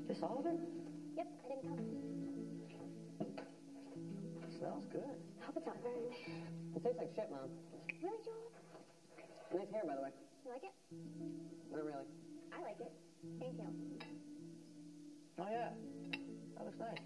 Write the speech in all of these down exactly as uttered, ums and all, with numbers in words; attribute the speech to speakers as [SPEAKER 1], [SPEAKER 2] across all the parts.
[SPEAKER 1] This all of it?
[SPEAKER 2] Yep, I didn't come.
[SPEAKER 1] It smells good.
[SPEAKER 2] I hope it's not burned.
[SPEAKER 1] It tastes like shit, Mom.
[SPEAKER 2] Really, Joel?
[SPEAKER 1] Nice hair, by the way.
[SPEAKER 2] You like it?
[SPEAKER 1] Not really.
[SPEAKER 2] I like it. Thank you.
[SPEAKER 1] Oh, yeah. That looks nice.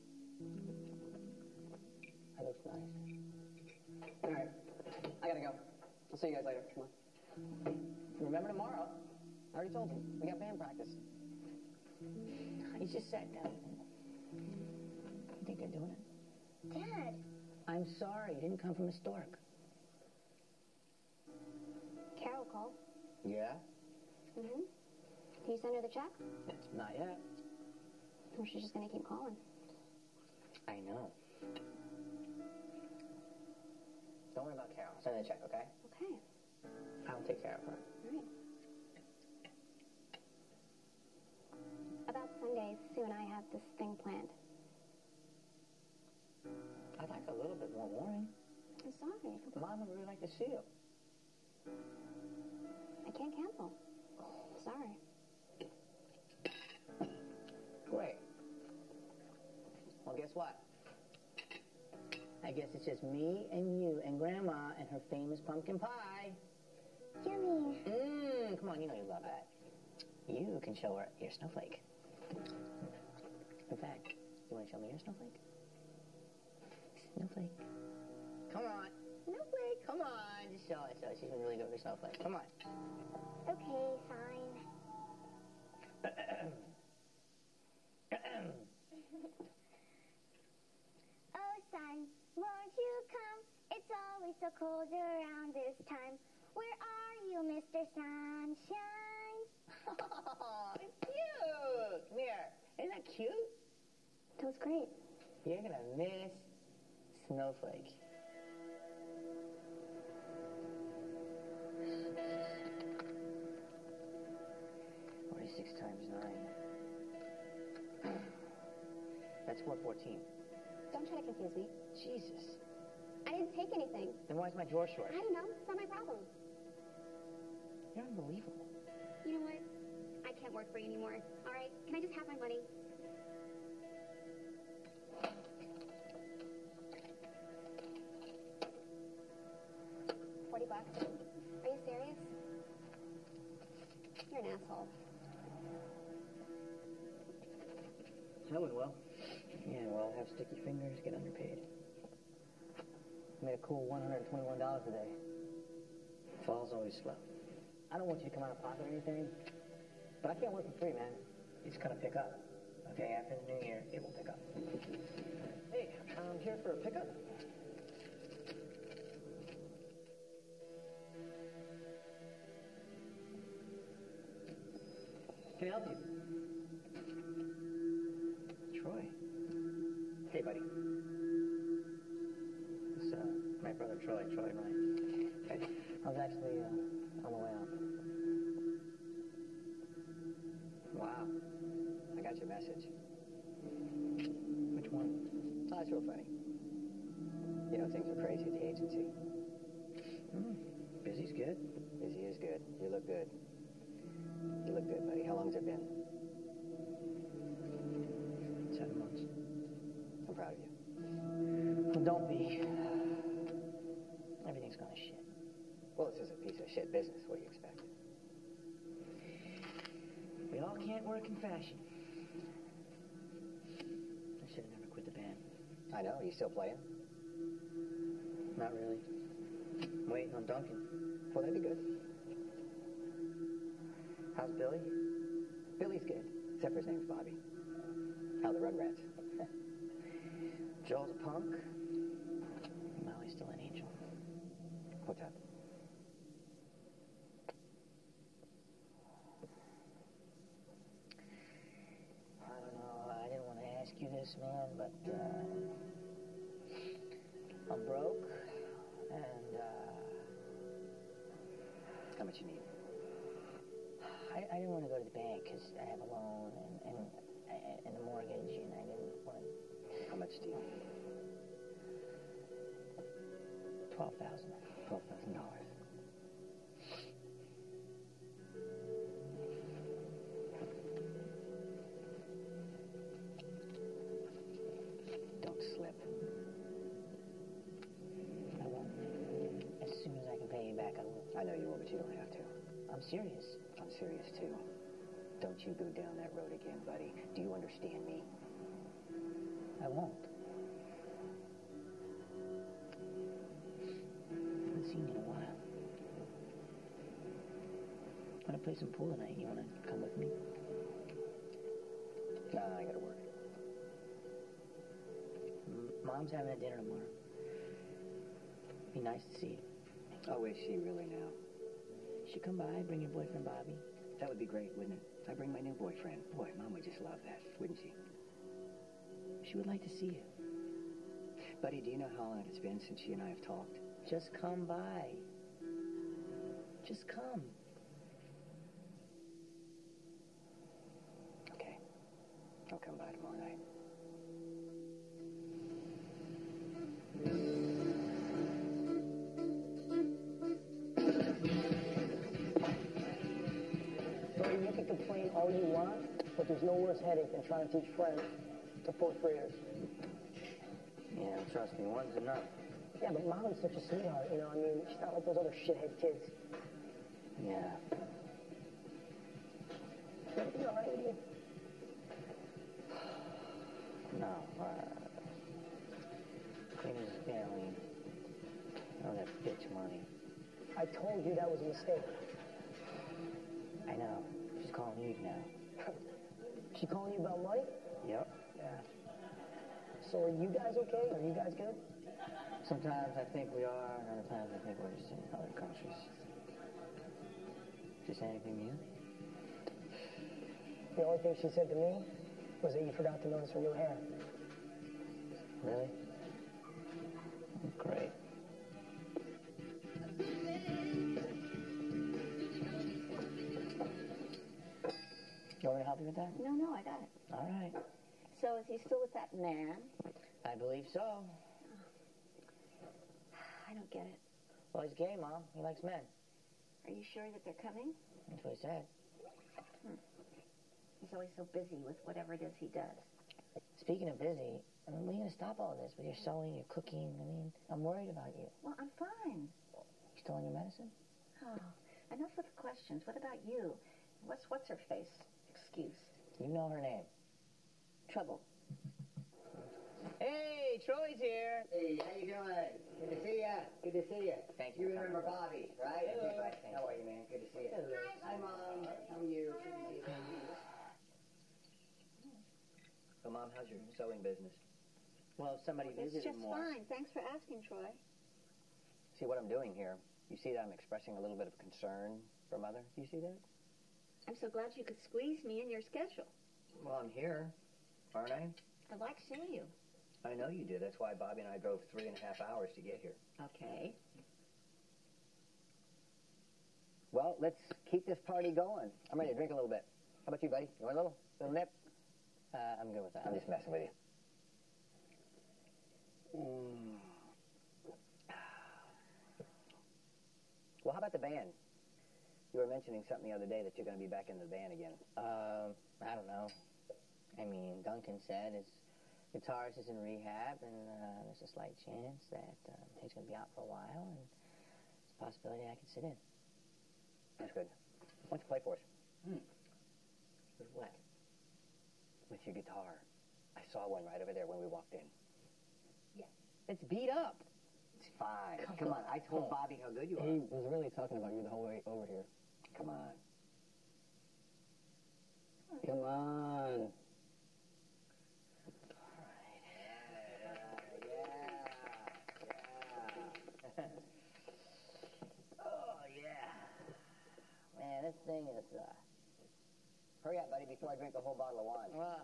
[SPEAKER 1] That looks nice. All right. I gotta go. I'll see you guys later. Come on. Remember tomorrow. I already told you. We got band practice. He's just sat down. You think they're doing it?
[SPEAKER 2] Dad.
[SPEAKER 1] I'm sorry. He didn't come from Historic.
[SPEAKER 2] Carol called.
[SPEAKER 1] Yeah?
[SPEAKER 2] Mm-hmm. Can you send her the check?
[SPEAKER 1] Not yet.
[SPEAKER 2] Or she's just gonna keep calling.
[SPEAKER 1] I know. Don't worry about Carol. Send her the check, okay?
[SPEAKER 2] Okay.
[SPEAKER 1] I'll take care of her.
[SPEAKER 2] All right. About Sunday, Sue and I have this thing planned.
[SPEAKER 1] I'd like a little bit more warning.
[SPEAKER 2] I'm sorry.
[SPEAKER 1] Mom would really like to see you.
[SPEAKER 2] I can't cancel. Sorry.
[SPEAKER 1] Great. Well, guess what? I guess it's just me and you and Grandma and her famous pumpkin pie.
[SPEAKER 2] Yummy.
[SPEAKER 1] Mmm, come on, you know you love that. You can show her your snowflake. In fact, you want to show me your snowflake? Snowflake. Come on. Snowflake, come on. Just show it. So she's been really good with her snowflake. Come on.
[SPEAKER 2] Okay, fine. Oh, sun, won't you come? It's always so cold around this time. Where are you, Mister Sunshine?
[SPEAKER 1] Oh, it's cute. Come here. Isn't that cute?
[SPEAKER 2] That was great.
[SPEAKER 1] You're going to miss Snowflake. forty-six times nine. That's four fourteen.
[SPEAKER 2] Don't try to confuse me.
[SPEAKER 1] Jesus.
[SPEAKER 2] I didn't take anything.
[SPEAKER 1] Then why is my drawer short?
[SPEAKER 2] I don't know. It's not my problem.
[SPEAKER 1] You're unbelievable.
[SPEAKER 2] You know what? I can't work for you anymore. All right? Can I just have my money? Forty bucks. Are you serious? You're an asshole.
[SPEAKER 1] I would, well. Yeah, well, have sticky fingers, get underpaid. Made a cool one hundred twenty-one dollars a day. Fall's always slow. I don't want you to come out of pocket or anything, but I can't work for free, man. It's gonna pick up. Okay, after the new year, it will pick up. Hey, I'm here for a pickup. Can I help you? Troy. Hey, buddy. It's, uh, my brother Troy, Troy Ryan. Hey, I was actually, uh, on the way out. Wow. I got your message. Which one? Oh, that's real funny. You know, things are crazy at the agency. Mm, busy's good. Busy is good. You look good. You look good, buddy. How long has it been? Seven months. I'm proud of you. Well, don't be. Everything's gone to shit. Well, this is a piece of shit business. What do you expect? We all can't work in fashion. I should have never quit the band. I know. Are you still playing? Not really. I'm waiting on Duncan. Well, that'd be good. How's Billy? Billy's good, except for his name's Bobby. How the Rugrats? Joel's a punk. Molly's still an angel. What's up? I don't know. I didn't want to ask you this, man, but uh, I'm broke, and uh, how much you need? I, I didn't want to go to the bank because I have a loan and, and, and a mortgage, and I didn't want to... How much do you need? Twelve thousand. Twelve thousand dollars.
[SPEAKER 3] I know you will, but you don't have to.
[SPEAKER 1] I'm serious.
[SPEAKER 3] I'm serious, too. Don't you go down that road again, buddy. Do you understand me?
[SPEAKER 1] I won't. I haven't seen you in a while. Want to play some pool tonight? You want to come with me?
[SPEAKER 3] Nah, I gotta work.
[SPEAKER 1] M- Mom's having a dinner tomorrow. Be nice to see you.
[SPEAKER 3] Oh, is she really now?
[SPEAKER 1] You should come by, bring your boyfriend Bobby.
[SPEAKER 3] That would be great, wouldn't it? I bring my new boyfriend. Boy, Mom would just love that, wouldn't she?
[SPEAKER 1] She would like to see you.
[SPEAKER 3] Buddy, do you know how long it's been since she and I have talked?
[SPEAKER 1] Just come by. Just come.
[SPEAKER 3] Okay. I'll come by tomorrow night.
[SPEAKER 4] So you can complain all you want, but there's no worse headache than trying to teach French to fourth graders.
[SPEAKER 1] Yeah, trust me, one's enough.
[SPEAKER 4] Yeah, but Molly's such a sweetheart, you know, I mean, she's not like those other shithead kids.
[SPEAKER 1] Yeah.
[SPEAKER 4] Is everything all right with you?
[SPEAKER 1] No, uh... Cleaner's family. Oh, that bitch money.
[SPEAKER 4] I told you that was a mistake.
[SPEAKER 1] I know. She's calling you now.
[SPEAKER 4] She calling you about money?
[SPEAKER 1] Yep.
[SPEAKER 4] Yeah. So are you guys okay? Are you guys good?
[SPEAKER 1] Sometimes I think we are, and other times I think we're just in other countries. Did she say anything to you?
[SPEAKER 4] The only thing she said to me was that you forgot to notice her new hair.
[SPEAKER 1] Really? Great. You want me to help you with that?
[SPEAKER 5] No, no, I got it.
[SPEAKER 1] All right.
[SPEAKER 5] So is he still with that man?
[SPEAKER 1] I believe so.
[SPEAKER 5] I don't get it.
[SPEAKER 1] Well, he's gay, Mom. He likes men.
[SPEAKER 5] Are you sure that they're coming?
[SPEAKER 1] That's what he said.
[SPEAKER 5] Hmm. He's always so busy with whatever it is he does.
[SPEAKER 1] Speaking of busy, I mean, when are you going to stop all this with your sewing, your cooking? I mean, I'm worried about you.
[SPEAKER 5] Well, I'm fine.
[SPEAKER 1] You still on your medicine?
[SPEAKER 5] Oh, enough with the questions. What about you? What's what's her face? Excuse.
[SPEAKER 1] You know her name.
[SPEAKER 5] Trouble.
[SPEAKER 1] Hey, Troy's here.
[SPEAKER 6] Hey, how you doing? Good to see ya. Good to see ya.
[SPEAKER 1] Thank
[SPEAKER 6] You
[SPEAKER 1] you. for
[SPEAKER 6] remember
[SPEAKER 1] coming.
[SPEAKER 6] Bobby, right?
[SPEAKER 1] Hello.
[SPEAKER 6] Okay, how are you, man? Good to see you.
[SPEAKER 1] Hello.
[SPEAKER 6] Hi, Mom. How are you? Good to see you, baby.
[SPEAKER 3] So, Mom, how's your sewing business?
[SPEAKER 1] Well, if somebody
[SPEAKER 5] It's
[SPEAKER 1] visited
[SPEAKER 5] just
[SPEAKER 1] more.
[SPEAKER 5] fine. Thanks for asking, Troy.
[SPEAKER 3] See what I'm doing here? You see that I'm expressing a little bit of concern for Mother? Do you see that?
[SPEAKER 5] I'm so glad you could squeeze me in your schedule.
[SPEAKER 3] Well, I'm here, aren't I?
[SPEAKER 5] I like seeing you.
[SPEAKER 3] I know you did. That's why Bobby and I drove three and a half hours to get here.
[SPEAKER 5] Okay.
[SPEAKER 3] Well, let's keep this party going. I'm ready to drink a little bit. How about you, buddy? You want a little? Little nip?
[SPEAKER 1] Uh, I'm good with that.
[SPEAKER 3] I'm just messing with you. Mm. Well, how about the band? You were mentioning something the other day that you're going to be back in the band again.
[SPEAKER 1] Um, I don't know. I mean, Duncan said his guitarist is in rehab, and uh, there's a slight chance that um, he's going to be out for a while, and it's a possibility I could sit in.
[SPEAKER 3] That's good. Why don't you play for us?
[SPEAKER 1] Hmm. With what?
[SPEAKER 3] With your guitar. I saw one right over there when we walked in.
[SPEAKER 1] Yeah. It's beat up.
[SPEAKER 3] It's fine.
[SPEAKER 1] Come
[SPEAKER 3] Come,
[SPEAKER 1] on.
[SPEAKER 3] on. I told Bobby how good you are.
[SPEAKER 4] He was really talking about you the whole way over here.
[SPEAKER 3] Come on.
[SPEAKER 4] Come on.
[SPEAKER 1] Oh, yeah. Man, this thing is, uh...
[SPEAKER 3] Hurry up, buddy, before I drink a whole bottle of wine.
[SPEAKER 1] Well...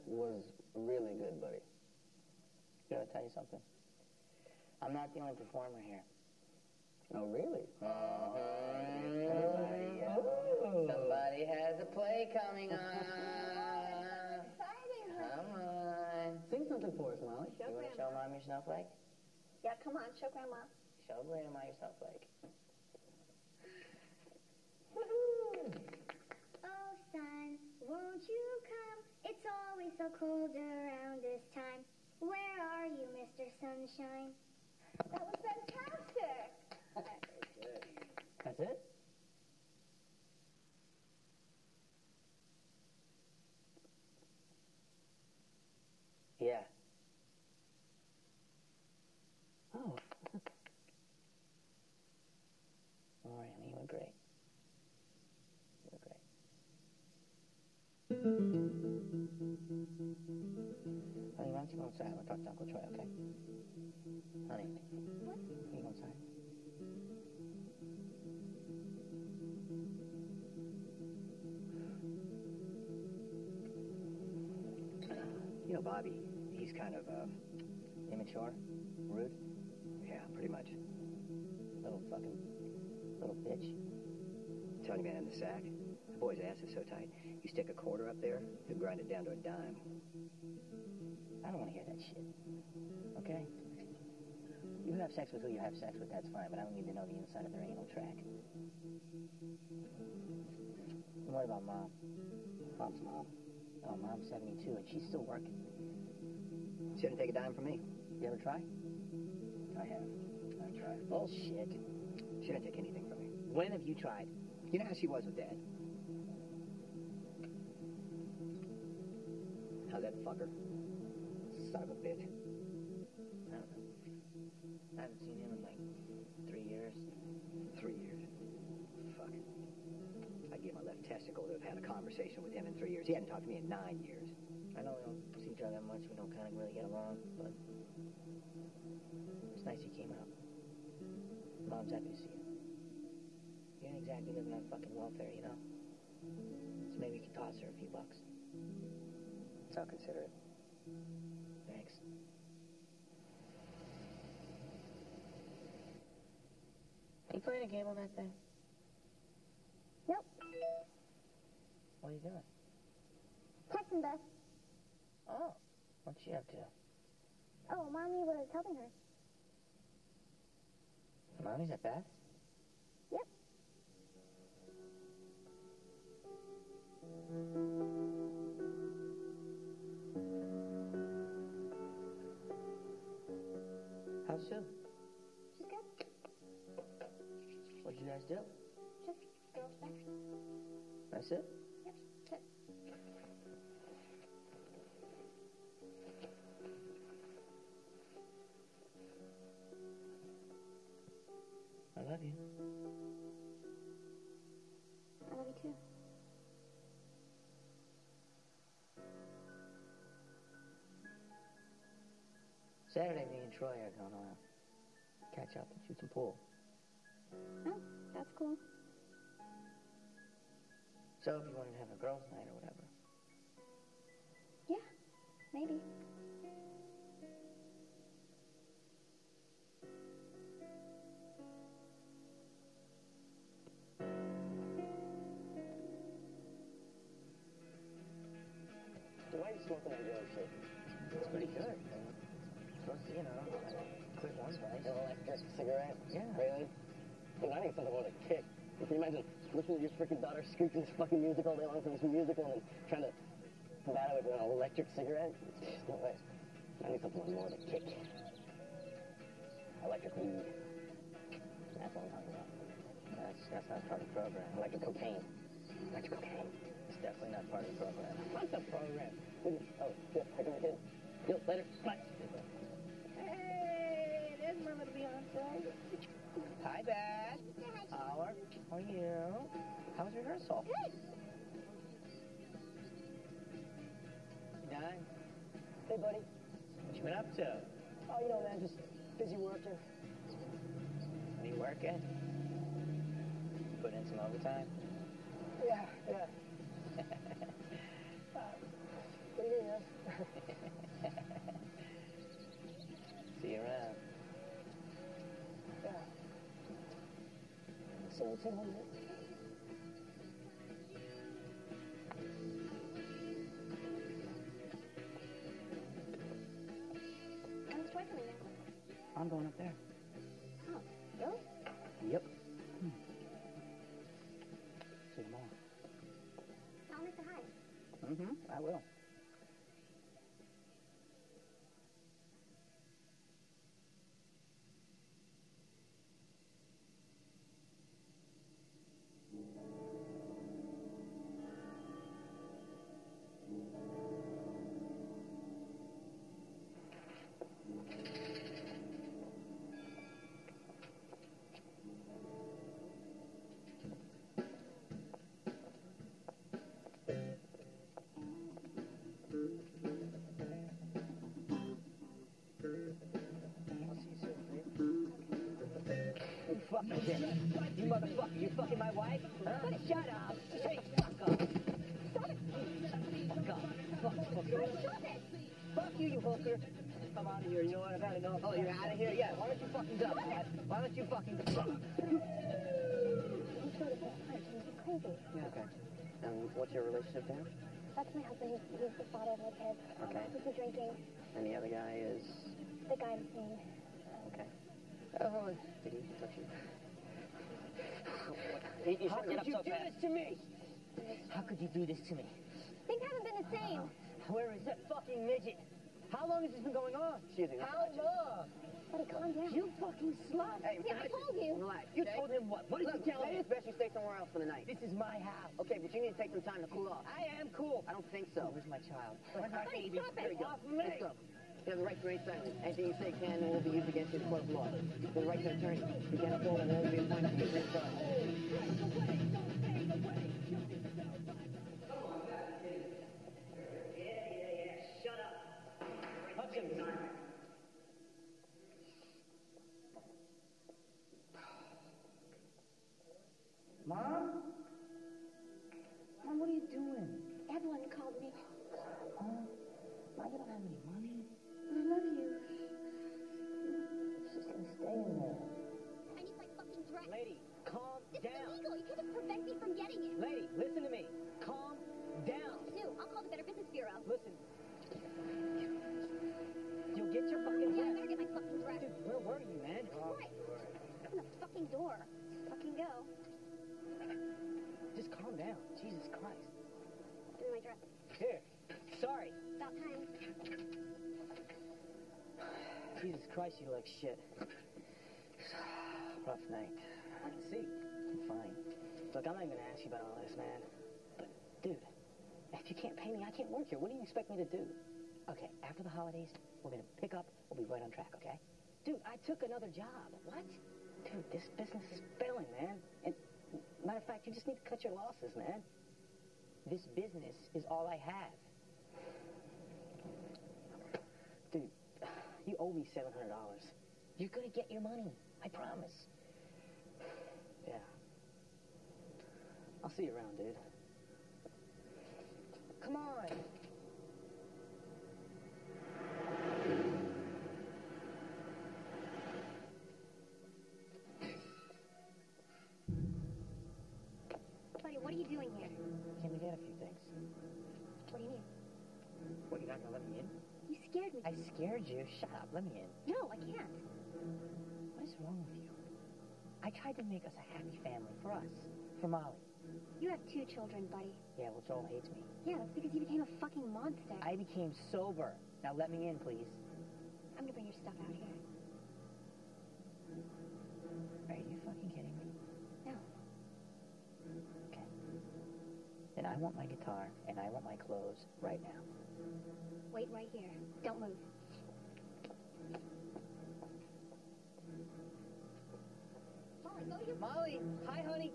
[SPEAKER 3] was really good, buddy.
[SPEAKER 1] Gotta tell you something. I'm not the only performer here.
[SPEAKER 3] Oh, really?
[SPEAKER 1] Somebody, uh, somebody has a play coming on.
[SPEAKER 5] Exciting,
[SPEAKER 1] Come on.
[SPEAKER 4] Sing something for us, Molly.
[SPEAKER 5] Show
[SPEAKER 1] You want to show
[SPEAKER 5] Grandma.
[SPEAKER 1] Mom your snowflake?
[SPEAKER 5] Yeah, come on, show Grandma.
[SPEAKER 1] Show Grandma your snowflake.
[SPEAKER 2] Oh, sun, won't you come? It's always so cold around this time. Where are you, Mister Sunshine?
[SPEAKER 5] That was fantastic.
[SPEAKER 1] That's it? Yeah. Oh. Don't worry, honey, you were great. You were great. Honey, why don't you go inside? We'll talk to Uncle Troy, okay? Honey. What? Can you go inside?
[SPEAKER 3] You know, Bobby, he's kind of, uh,
[SPEAKER 1] Immature? Rude?
[SPEAKER 3] yeah, pretty much.
[SPEAKER 1] Little fucking... little bitch.
[SPEAKER 3] I'm telling you, man, in the sack, the boy's ass is so tight. You stick a quarter up there, he'll grind it down to a dime.
[SPEAKER 1] I don't want to hear that shit. Okay? You have sex with who you have sex with, that's fine, but I don't need to know the inside of their anal track. And what about Mom? Mom's mom. Oh, Mom's seventy-two, and she's still working.
[SPEAKER 3] She didn't take a dime from me.
[SPEAKER 1] You ever try?
[SPEAKER 3] I have. I tried.
[SPEAKER 1] Bullshit.
[SPEAKER 3] She didn't take anything from me.
[SPEAKER 1] When have you tried?
[SPEAKER 3] You know how she was with Dad? How's that fucker? Son of a bitch.
[SPEAKER 1] I don't know. I haven't seen him in like three years.
[SPEAKER 3] Three years. Fuck. I'd give my left testicle to have had a conversation with him in three years. He hadn't talked to me in nine years.
[SPEAKER 1] I know we don't see each other that much. We don't kind of really get along, but it's nice you came out. Mom's happy to see you. You ain't exactly living on fucking welfare, you know? So maybe you could toss her a few bucks.
[SPEAKER 3] So I'll consider it.
[SPEAKER 1] Thanks. You playing a game on that thing?
[SPEAKER 2] Nope.
[SPEAKER 1] What are you doing?
[SPEAKER 2] Texting Beth.
[SPEAKER 1] Oh, what's she up to?
[SPEAKER 2] Oh, Mommy was helping her.
[SPEAKER 1] Mommy's at Beth's?
[SPEAKER 2] Yep.
[SPEAKER 1] How's Sue?
[SPEAKER 2] She's good.
[SPEAKER 1] What'd you guys do?
[SPEAKER 2] Just girls back.
[SPEAKER 1] That's it?
[SPEAKER 2] Yep. Good.
[SPEAKER 1] I love you.
[SPEAKER 2] I love you too.
[SPEAKER 1] Saturday, me and Troy are going to catch up and shoot some pool.
[SPEAKER 2] Oh, that's cool.
[SPEAKER 1] So if you wanted to have a girls' night or whatever.
[SPEAKER 2] Yeah, maybe.
[SPEAKER 4] Why are you smoking that yellow shit?
[SPEAKER 1] It's pretty good. Supposed to, you know, quit one place.
[SPEAKER 4] An electric cigarette?
[SPEAKER 1] Yeah.
[SPEAKER 4] Really? Dude, I need something more than a kick. Can you imagine listening to your freaking daughter squeak this fucking music all day long from this musical and then trying to battle it with an electric cigarette? No way. I need something more than a kick. Electric weed. That's what I'm talking about.
[SPEAKER 1] That's, that's not part of the program.
[SPEAKER 4] Electric cocaine.
[SPEAKER 1] Electric cocaine. It's definitely not part of the program.
[SPEAKER 4] What's the program? Oh, shit. How can I kid? Yo, later. Bye.
[SPEAKER 5] Hey, there's my little Beyonce.
[SPEAKER 1] Hi, Beth. How are, how are you? How was rehearsal?
[SPEAKER 2] Good.
[SPEAKER 1] You done?
[SPEAKER 4] Hey, buddy.
[SPEAKER 1] What you been up to?
[SPEAKER 4] Oh, you know, man, just busy working.
[SPEAKER 1] Are you working? Put in some overtime?
[SPEAKER 4] Yeah, yeah. uh, what do you mean, man? See you around.
[SPEAKER 1] Yeah. seventeen hundred.
[SPEAKER 2] How's Troy coming in?
[SPEAKER 1] I'm going up there.
[SPEAKER 2] Oh, really?
[SPEAKER 1] Yep. Hmm. See you tomorrow.
[SPEAKER 2] Tell me to hi.
[SPEAKER 1] Mm-hmm. I will.
[SPEAKER 3] Fucking shit. You motherfucker, you fucking my wife? Huh? Shut up. Hey, fuck off.
[SPEAKER 2] Stop it!
[SPEAKER 3] Fuck off. Fuck, hooker.
[SPEAKER 2] Stop it!
[SPEAKER 3] Fuck you, you hooker. Come out of here. You know what? I gotta know. Oh, you're out of here? Yeah. Why don't you fucking duck? Why don't you fucking duck?
[SPEAKER 2] I'm sure this is hard. He's crazy.
[SPEAKER 4] Yeah, okay. And what's your relationship to him?
[SPEAKER 2] That's my husband. He's, he's the father of my kids.
[SPEAKER 4] Okay.
[SPEAKER 2] He's been drinking.
[SPEAKER 4] And the other guy is...
[SPEAKER 2] The guy I'm seeing.
[SPEAKER 4] Okay. Oh, did he touch you? You, you
[SPEAKER 3] How
[SPEAKER 4] shouldn't
[SPEAKER 3] could
[SPEAKER 4] get
[SPEAKER 3] you
[SPEAKER 4] up so
[SPEAKER 3] do
[SPEAKER 4] fast.
[SPEAKER 3] this to me? How could you do this to me?
[SPEAKER 2] Things haven't been the same.
[SPEAKER 3] Where is that fucking midget? How long has this been going on?
[SPEAKER 4] Excuse me.
[SPEAKER 3] How long?
[SPEAKER 2] Buddy, calm down.
[SPEAKER 3] You fucking slut.
[SPEAKER 4] Hey,
[SPEAKER 2] Yeah, I told you.
[SPEAKER 4] Relax.
[SPEAKER 3] You
[SPEAKER 4] okay?
[SPEAKER 3] told him what? What did
[SPEAKER 4] Look,
[SPEAKER 3] you tell
[SPEAKER 4] maybe
[SPEAKER 3] him?
[SPEAKER 4] it's best you stay somewhere else for the night.
[SPEAKER 3] This is my house.
[SPEAKER 4] Okay, but you need to take some time to cool off.
[SPEAKER 3] I am cool.
[SPEAKER 4] I don't think so.
[SPEAKER 3] Where's my child?
[SPEAKER 4] Where's my
[SPEAKER 2] Buddy,
[SPEAKER 4] baby?
[SPEAKER 2] stop it.
[SPEAKER 4] Here we go.
[SPEAKER 3] Off me.
[SPEAKER 4] Let's go. You have the right to remain silent. Anything you say can and will be used against you in the court of law. You have the right to an attorney. You can't afford and will be appointed to your charge.
[SPEAKER 3] Hutchins. Mom? Mom, what are you doing?
[SPEAKER 2] Evelyn called me.
[SPEAKER 3] Huh? Mom, you don't have any money.
[SPEAKER 2] I love you.
[SPEAKER 3] It's just gonna stay in there.
[SPEAKER 2] I need my fucking dress.
[SPEAKER 3] Lady, calm
[SPEAKER 2] This
[SPEAKER 3] down.
[SPEAKER 2] is illegal. You can't just prevent me from getting it.
[SPEAKER 3] Lady, listen to me. Calm down.
[SPEAKER 2] Sue, I'll call the Better Business Bureau.
[SPEAKER 3] Listen. You'll get your fucking
[SPEAKER 2] Yeah, I
[SPEAKER 3] dress.
[SPEAKER 2] better get my fucking dress.
[SPEAKER 3] Dude, where were you, man?
[SPEAKER 2] Right. Open the fucking door. Fucking go.
[SPEAKER 3] Just calm down. Jesus Christ.
[SPEAKER 2] Give me my dress.
[SPEAKER 3] Here. Sorry.
[SPEAKER 2] About time.
[SPEAKER 3] Jesus Christ, you look shit.
[SPEAKER 1] Rough night.
[SPEAKER 3] I can see.
[SPEAKER 1] I'm fine. Look, I'm not even gonna ask you about all this, man. But, dude, if you can't pay me, I can't work here. What do you expect me to do? Okay, after the holidays, we're gonna pick up. We'll be right on track, okay?
[SPEAKER 3] Dude, I took another job.
[SPEAKER 1] What? Dude, this business is failing, man. And, matter of fact, you just need to cut your losses, man.
[SPEAKER 3] This business is all I have.
[SPEAKER 1] Dude, you owe me seven hundred dollars.
[SPEAKER 3] You're gonna get your money. I promise.
[SPEAKER 1] Yeah. I'll see you around, dude.
[SPEAKER 3] Come on.
[SPEAKER 2] Buddy, what are you doing here?
[SPEAKER 3] Can we get a few things?
[SPEAKER 2] What do you need?
[SPEAKER 3] What, you're not gonna let me in?
[SPEAKER 2] You scared me.
[SPEAKER 3] I scared you. Shut up. Let me in.
[SPEAKER 2] No, I can't.
[SPEAKER 3] What is wrong with you? I tried to make us a happy family. For us. For Molly.
[SPEAKER 2] You have two children, buddy.
[SPEAKER 3] Yeah, well, Joel hates me.
[SPEAKER 2] Yeah, that's because you became a fucking monster.
[SPEAKER 3] I became sober. Now let me in, please.
[SPEAKER 2] I'm gonna bring your stuff out here.
[SPEAKER 3] Are you fucking kidding me?
[SPEAKER 2] No.
[SPEAKER 3] Okay. Then I want my guitar, and I want my clothes right now.
[SPEAKER 2] Wait right here. Don't move. Molly, go to your...
[SPEAKER 3] Molly! Hi, honey!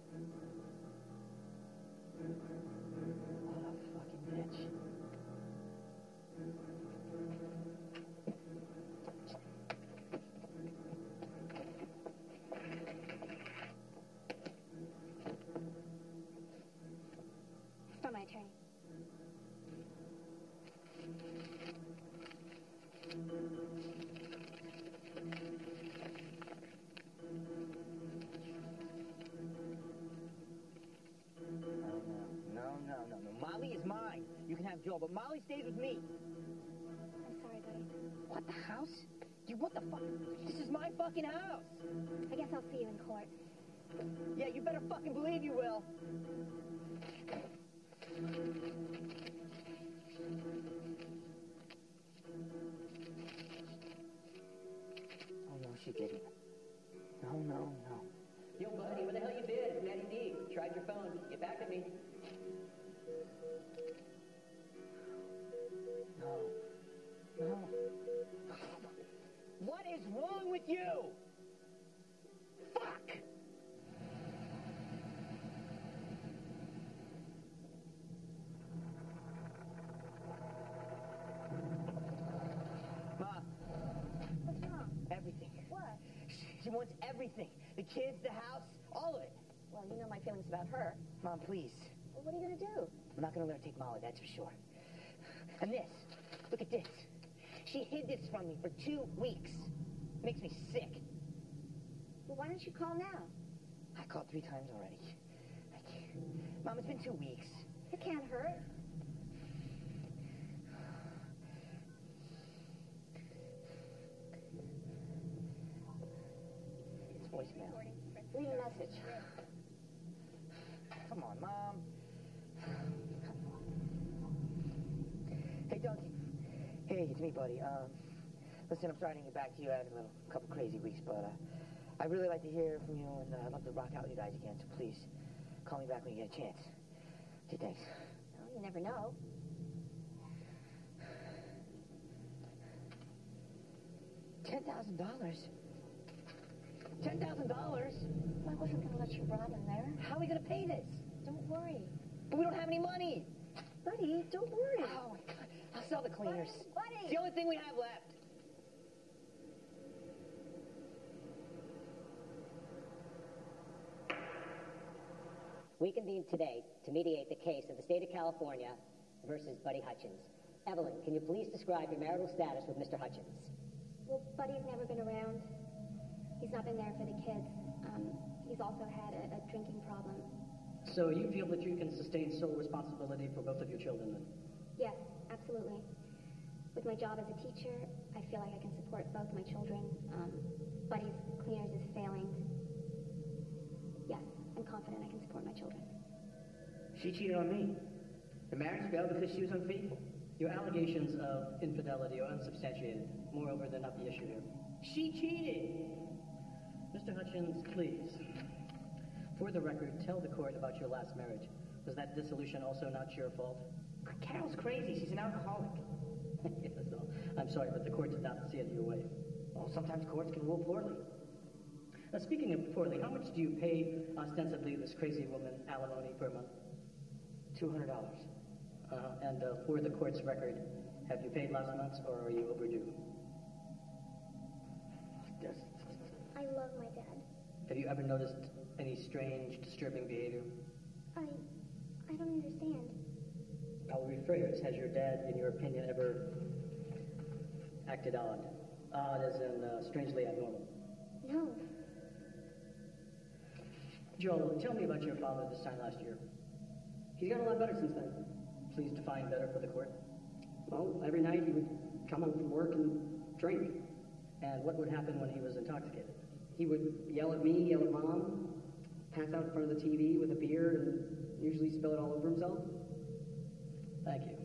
[SPEAKER 3] What a fucking bitch.
[SPEAKER 2] It's from my attorney.
[SPEAKER 3] Joel, but Molly stays with me.
[SPEAKER 5] I'm sorry, buddy.
[SPEAKER 3] What, the house? Dude, what the fuck? This is my fucking house.
[SPEAKER 2] I guess I'll see you in court.
[SPEAKER 3] Yeah, you better fucking believe you will. Oh, no, she didn't. No, no, no.
[SPEAKER 1] Yo, buddy, where the hell you been? It's Matty D. Tried your phone. Get back at me.
[SPEAKER 3] No. No. What is wrong with you? Fuck! Ma.
[SPEAKER 2] What's wrong?
[SPEAKER 3] Everything.
[SPEAKER 2] What?
[SPEAKER 3] She wants everything. The kids, the house, all of it.
[SPEAKER 5] Well, you know my feelings about her.
[SPEAKER 3] Mom, please.
[SPEAKER 5] Well, what are you going to do?
[SPEAKER 3] I'm not going to let her take Molly, that's for sure. And this. Look at this. She hid this from me for two weeks. Makes me sick.
[SPEAKER 5] Well, why don't you call now?
[SPEAKER 3] I called three times already. I can't. Mom, it's been two weeks.
[SPEAKER 5] It can't hurt.
[SPEAKER 3] It's voicemail.
[SPEAKER 5] Leave a message.
[SPEAKER 3] Come on, Mom. Hey, Donkey. Hey, it's me, buddy. Um, listen, I'm sorry to get back to you. I had a little, couple crazy weeks, but uh, I'd really like to hear from you, and uh, I'd love to rock out with you guys again. So please, call me back when you get a chance. Okay, thanks.
[SPEAKER 5] Well, you never know.
[SPEAKER 3] Ten thousand dollars. Ten thousand dollars.
[SPEAKER 5] Well, I wasn't going to let you rot in there.
[SPEAKER 3] How are we gonna pay this?
[SPEAKER 5] Don't worry.
[SPEAKER 3] But we don't have any money.
[SPEAKER 5] Buddy, don't worry.
[SPEAKER 3] Oh my God! I'll sell the cleaners.
[SPEAKER 5] Buddy,
[SPEAKER 3] It's the only thing we have left.
[SPEAKER 1] We convened today to mediate the case of the state of California versus Buddy Hutchins. Evelyn, can you please describe your marital status with Mister Hutchins?
[SPEAKER 2] Well, Buddy's never been around. He's not been there for the kids. Um, he's also had a, a drinking problem.
[SPEAKER 7] So you feel that you can sustain sole responsibility for both of your children then?
[SPEAKER 2] Yes, absolutely. With my job as a teacher, I feel like I can support both my children. Um, Buddy's cleaners is failing. Yes, I'm confident I can support my children.
[SPEAKER 7] She cheated on me. The marriage failed because she was unfaithful. Your allegations of infidelity are unsubstantiated. Moreover, they're not the issue here. She cheated! Mister Hutchins, please. For the record, tell the court about your last marriage. Was that dissolution also not your fault?
[SPEAKER 3] Carol's crazy. She's an alcoholic.
[SPEAKER 7] Yes, no. I'm sorry, but the court did not see it your way.
[SPEAKER 3] Well, sometimes courts can rule poorly.
[SPEAKER 7] Now, speaking of poorly, how much do you pay ostensibly this crazy woman alimony per month?
[SPEAKER 3] Two hundred dollars.
[SPEAKER 7] Uh, and uh, for the court's record, have you paid last month's or are you overdue?
[SPEAKER 2] I love my dad.
[SPEAKER 7] Have you ever noticed any strange, disturbing behavior?
[SPEAKER 2] I, I don't understand.
[SPEAKER 7] I'll rephrase. Has your dad, in your opinion, ever acted odd? Odd as in uh, strangely abnormal?
[SPEAKER 2] No.
[SPEAKER 7] Joel, tell me about your father this time last year. He's gotten a lot better since then. Please define better for the court.
[SPEAKER 8] Well, every night he would come home from work and drink.
[SPEAKER 7] And what would happen when he was intoxicated?
[SPEAKER 8] He would yell at me, yell at Mom, pass out in front of the T V with a beer, and usually spill it all over himself.
[SPEAKER 7] Thank you.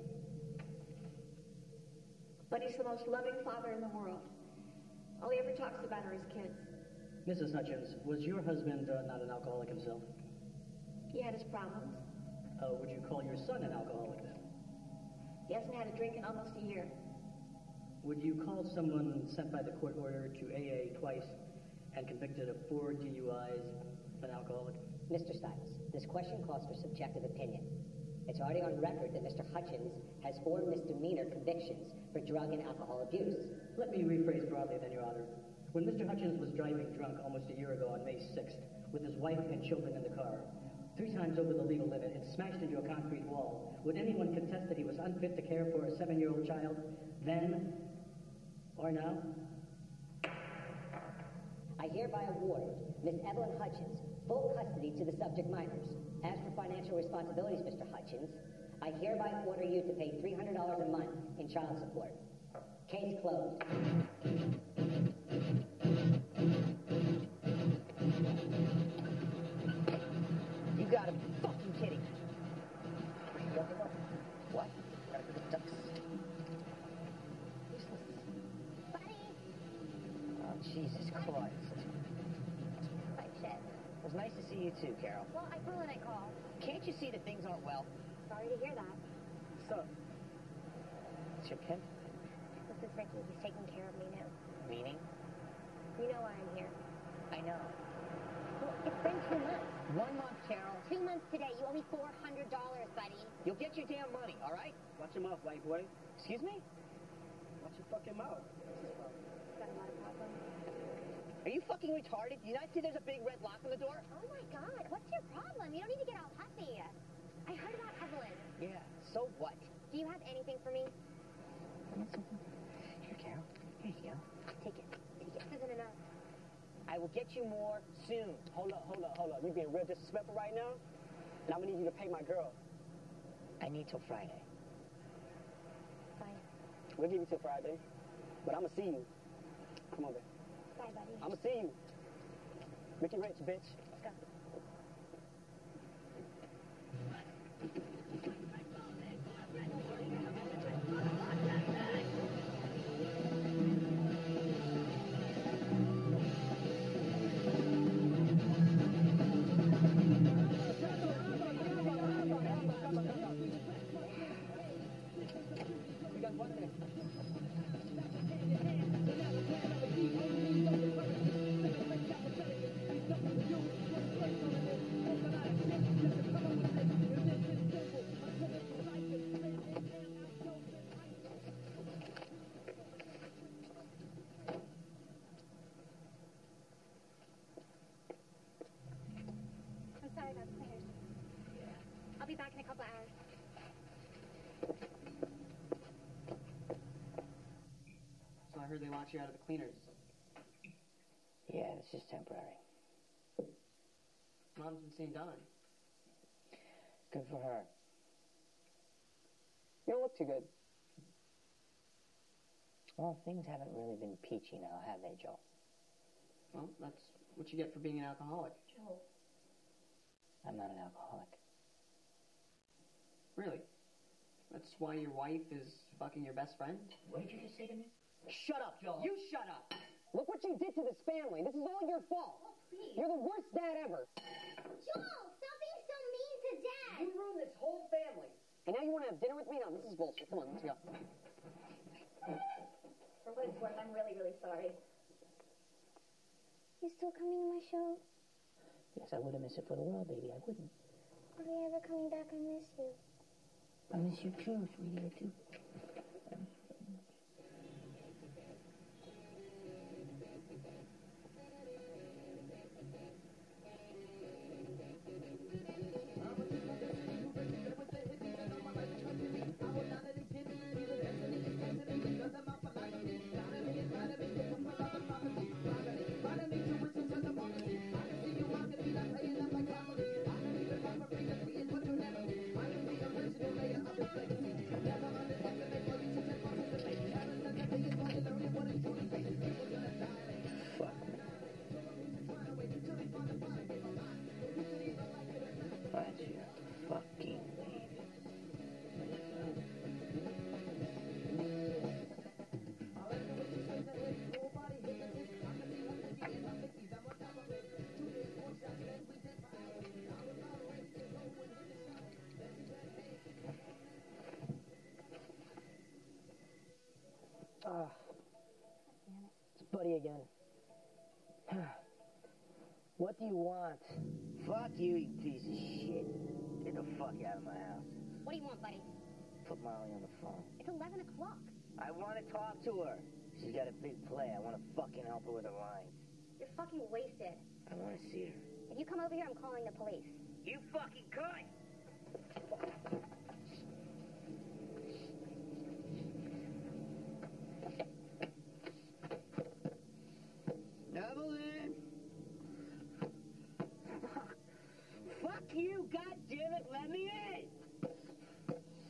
[SPEAKER 5] But he's the most loving father in the world. All he ever talks about are his kids.
[SPEAKER 7] Missus Hutchins, was your husband uh, not an alcoholic himself?
[SPEAKER 5] He had his problems.
[SPEAKER 7] Uh, would you call your son an alcoholic then?
[SPEAKER 5] He hasn't had a drink in almost a year.
[SPEAKER 7] Would you call someone sent by the court order to A A twice and convicted of four D U Is an alcoholic?
[SPEAKER 1] Mister Stiles, this question calls for subjective opinion. It's already on record that Mister Hutchins has four misdemeanor convictions for drug and alcohol abuse.
[SPEAKER 7] Let me rephrase broadly then, Your Honor. When Mister Hutchins was driving drunk almost a year ago on May sixth with his wife and children in the car, three times over the legal limit and smashed into a concrete wall, would anyone contest that he was unfit to care for a seven-year-old child then or now?
[SPEAKER 1] I hereby award Miss Evelyn Hutchins full custody to the subject minors. As for financial responsibilities, Mister Hutchins, I
[SPEAKER 9] I hereby order you to pay three hundred dollars a month in child support. Case closed.
[SPEAKER 3] You gotta be fucking kidding. What? Gotta go to the ducks.
[SPEAKER 2] Buddy!
[SPEAKER 3] Oh, Jesus Christ.
[SPEAKER 2] Like shit.
[SPEAKER 3] It was nice to see you too, Carol.
[SPEAKER 2] Well, I call and I call.
[SPEAKER 3] Can't you see that things aren't well?
[SPEAKER 2] Sorry to hear that.
[SPEAKER 3] So, it's your pimp?
[SPEAKER 2] This is Ricky. He's taking care of me now.
[SPEAKER 3] Meaning?
[SPEAKER 2] You know why I'm here.
[SPEAKER 3] I know.
[SPEAKER 2] Well, it's been two months.
[SPEAKER 3] One month, Carol.
[SPEAKER 2] Two months today. You owe me four hundred dollars, buddy.
[SPEAKER 3] You'll get your damn money, all right?
[SPEAKER 7] Watch your mouth, white boy.
[SPEAKER 3] Excuse me?
[SPEAKER 7] Watch your fucking mouth.
[SPEAKER 2] Got a lot of problems.
[SPEAKER 3] Are you fucking retarded? Do you not see there's a big red lock on the door?
[SPEAKER 2] Oh my God, what's your problem? You don't need to get all huffy. I heard about Evelyn.
[SPEAKER 3] Yeah, so what?
[SPEAKER 2] Do you have anything for me?
[SPEAKER 3] Here, Carol. Here you go. Take it. Take it.
[SPEAKER 2] This isn't enough.
[SPEAKER 3] I will get you more soon.
[SPEAKER 4] Hold up, hold up, hold up. You being real disrespectful right now? And I'm gonna need you to pay my girl.
[SPEAKER 3] I need till Friday.
[SPEAKER 2] Fine.
[SPEAKER 4] We'll give you till Friday. But I'm gonna see you. Come on, babe.
[SPEAKER 2] Bye, buddy.
[SPEAKER 4] I'm gonna see you. Ricky Rich, bitch.
[SPEAKER 2] Let's go. I'm sorry about the cleaners. I'll be back in a couple hours.
[SPEAKER 7] So I heard they locked you out of the cleaners.
[SPEAKER 3] Yeah, it's just temporary.
[SPEAKER 7] Mom's been seen done.
[SPEAKER 3] Good for her.
[SPEAKER 4] You don't look too good.
[SPEAKER 3] Well, things haven't really been peachy now, have they, Joe?
[SPEAKER 7] Well, that's what you get for being an alcoholic.
[SPEAKER 2] Joel.
[SPEAKER 3] I'm not an alcoholic.
[SPEAKER 7] Really? That's why your wife is fucking your best friend?
[SPEAKER 3] What did you just say to me?
[SPEAKER 4] Shut up, Joel.
[SPEAKER 7] You shut up!
[SPEAKER 4] Look what you did to this family. This is all your fault.
[SPEAKER 2] Oh, please.
[SPEAKER 4] You're the worst dad ever.
[SPEAKER 2] Joel, stop being so mean to Dad.
[SPEAKER 7] You ruined this whole family.
[SPEAKER 4] And now you want to have dinner with me? No, this is bullshit. Come on, let's go.
[SPEAKER 2] For what it's worth, I'm really, really sorry. You still coming to my show?
[SPEAKER 3] Yes, I wouldn't miss it for the world, baby. I wouldn't.
[SPEAKER 2] Are you ever coming back? I miss you.
[SPEAKER 3] I miss you too, sweetie. I do. That's your fucking baby.
[SPEAKER 4] Ah, it's Buddy again. What do you want?
[SPEAKER 3] Fuck you, you piece of shit. Get the fuck out of my house.
[SPEAKER 2] What do you want, buddy?
[SPEAKER 3] Put Molly on the phone.
[SPEAKER 2] It's eleven o'clock.
[SPEAKER 3] I want to talk to her. She's got a big play. I want to fucking help her with her lines.
[SPEAKER 2] You're fucking wasted.
[SPEAKER 3] I want to see her.
[SPEAKER 2] If you come over here, I'm calling the police.
[SPEAKER 3] You fucking cunt! Evelyn! Fuck you, goddammit, let me in!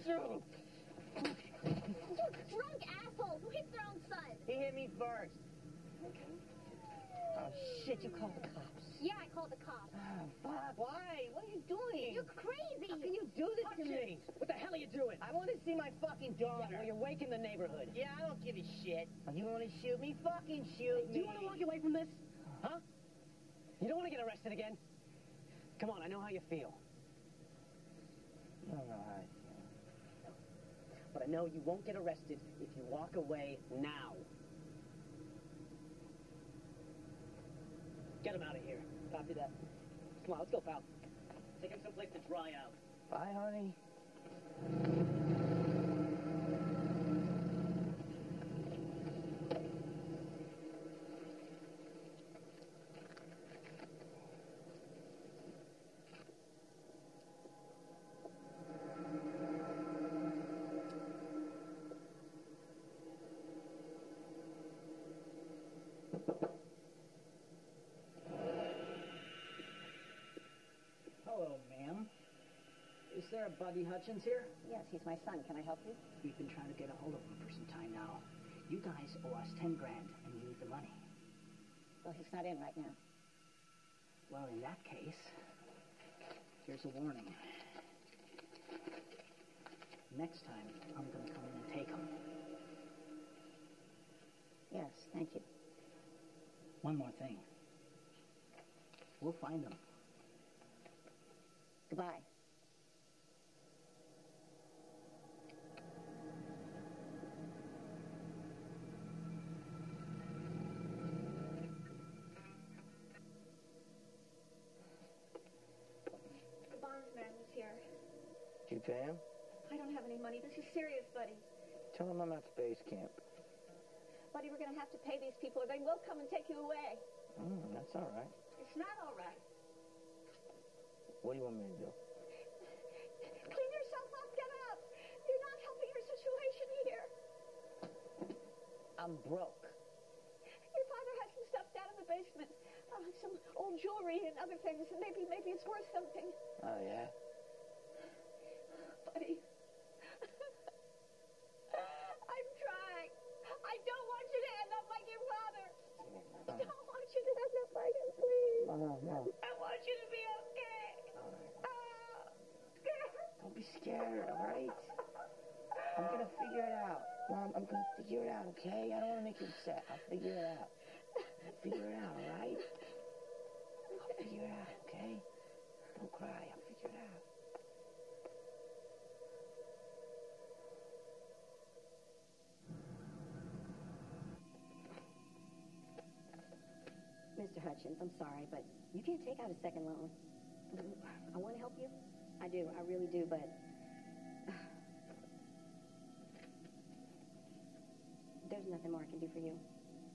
[SPEAKER 3] true.
[SPEAKER 2] Drunk assholes who hit their own son.
[SPEAKER 3] He hit me first. Oh, shit, you called the cops.
[SPEAKER 2] Yeah, I called the cops.
[SPEAKER 3] Oh, fuck. Why? What are you doing?
[SPEAKER 2] You're crazy.
[SPEAKER 3] How can you do this to me?
[SPEAKER 7] What the hell are you doing?
[SPEAKER 3] I want to see my fucking daughter.
[SPEAKER 7] Yeah, well, you're waking the neighborhood.
[SPEAKER 3] Yeah, I don't give a shit. You want to shoot me? Fucking shoot me.
[SPEAKER 7] Do you want to walk away from this? Huh? You don't want to get arrested again? Come on, I know how you feel.
[SPEAKER 3] I don't know how I feel.
[SPEAKER 7] But I know you won't get arrested if you walk away now. Get him out of here. Copy that. Come on, let's go, pal. Take him someplace to dry out.
[SPEAKER 3] Bye, honey.
[SPEAKER 7] Hello, ma'am. Is there a Buddy Hutchins here?
[SPEAKER 5] Yes, he's my son. Can I help you?
[SPEAKER 7] We've been trying to get a hold of him for some time now. You guys owe us ten grand, and we need the money.
[SPEAKER 5] Well, he's not in right now.
[SPEAKER 7] Well, in that case, here's a warning. Next time, I'm going to come in and take him.
[SPEAKER 5] Yes, thank you.
[SPEAKER 7] One more thing. We'll find him.
[SPEAKER 5] Goodbye.
[SPEAKER 10] The bondsman was here.
[SPEAKER 3] Did you pay him?
[SPEAKER 10] I don't have any money. This is serious, Buddy.
[SPEAKER 3] Tell him I'm at space camp.
[SPEAKER 10] Buddy, we're going to have to pay these people or they will come and take you away.
[SPEAKER 3] Mm, that's all right.
[SPEAKER 10] It's not all right.
[SPEAKER 3] What do you want me to do?
[SPEAKER 10] Clean yourself up. Get up. You're not helping your situation here.
[SPEAKER 3] I'm broke.
[SPEAKER 10] Your father had some stuff down in the basement. Uh, some old jewelry and other things. And maybe, maybe it's worth something.
[SPEAKER 3] Oh, yeah?
[SPEAKER 10] Buddy. I'm trying. I don't want you to end up like your father. I don't want you to end up like him, please.
[SPEAKER 3] Oh, no.
[SPEAKER 10] I want you to be okay.
[SPEAKER 3] All right. Don't be scared, all right? I'm going to figure it out. Mom, I'm going to figure it out, okay? I don't want to make you upset. I'll figure it out. I'll figure it out, all right? I'll figure it out, okay? Don't cry. I'll figure it out.
[SPEAKER 9] Mister Hutchins, I'm sorry, but you can't take out a second loan. I want to help you. I do. I really do, but... there's nothing more I can do for you.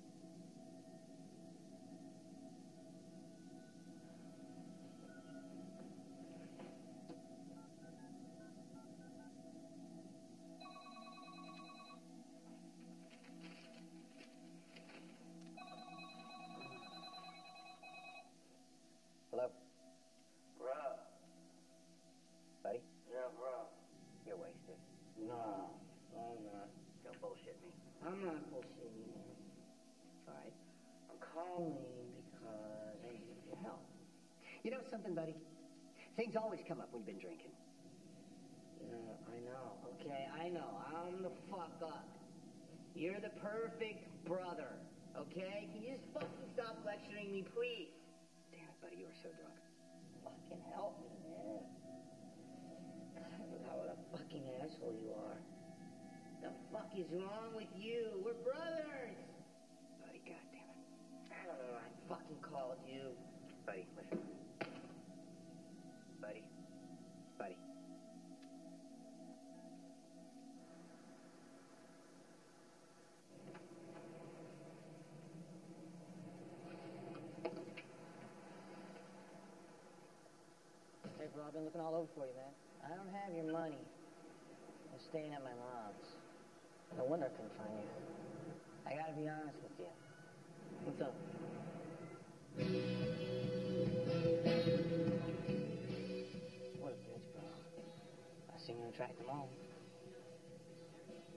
[SPEAKER 3] Hello?
[SPEAKER 4] Bruh.
[SPEAKER 3] Buddy?
[SPEAKER 4] Yeah, bruh.
[SPEAKER 3] You're wasted.
[SPEAKER 4] No, I'm not.
[SPEAKER 3] Don't bullshit me.
[SPEAKER 4] I'm not bullshitting you, man.
[SPEAKER 3] All right.
[SPEAKER 4] I'm calling because I need your help.
[SPEAKER 7] You know something, buddy? Things always come up when you've been drinking.
[SPEAKER 3] Yeah, I know. Okay, I know. I'm the fuck up. You're the perfect brother. Okay? Can you just fucking stop lecturing me, please?
[SPEAKER 7] Damn it, buddy, you were so drunk.
[SPEAKER 3] Fucking help me, man. God, I forgot what a fucking asshole you are. The fuck is wrong with you? We're brothers.
[SPEAKER 7] Buddy, goddammit.
[SPEAKER 3] I don't know. I fucking called you.
[SPEAKER 7] Buddy, listen. Buddy. Buddy.
[SPEAKER 3] Hey, bro, I've been looking all over for you, man. I don't have your money. I'm staying at my mom's. No wonder I couldn't find you. I gotta be honest with you.
[SPEAKER 7] What's up?
[SPEAKER 3] What a bitch, bro. I seen you attract them all.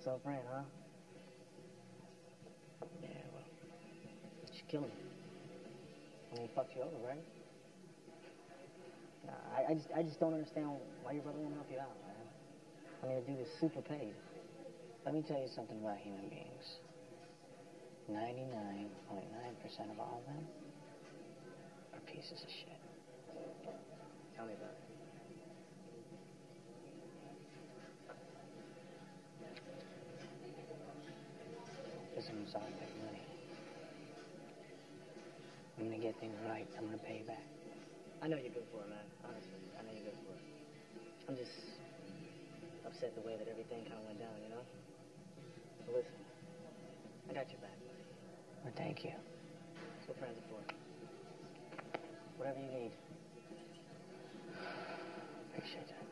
[SPEAKER 1] Self-ran, huh? Yeah, well, she's killing me. I mean, he fucked you over, right? Nah, I, I just, I just don't understand why your brother won't help you out, man. I mean, the dude is super paid. Let me tell you something about human beings. ninety-nine point nine percent of all of them are pieces of shit. Tell me about it. Listen, I'm sorry, big money. I'm gonna get things right. I'm gonna pay you back. I know you're good for it, man. Honestly, I know you're good for it. I'm just upset the way that everything kind of went down, you know? But listen, I got your back, buddy. Well, thank you. That's what friends are for. Whatever you need. Appreciate that.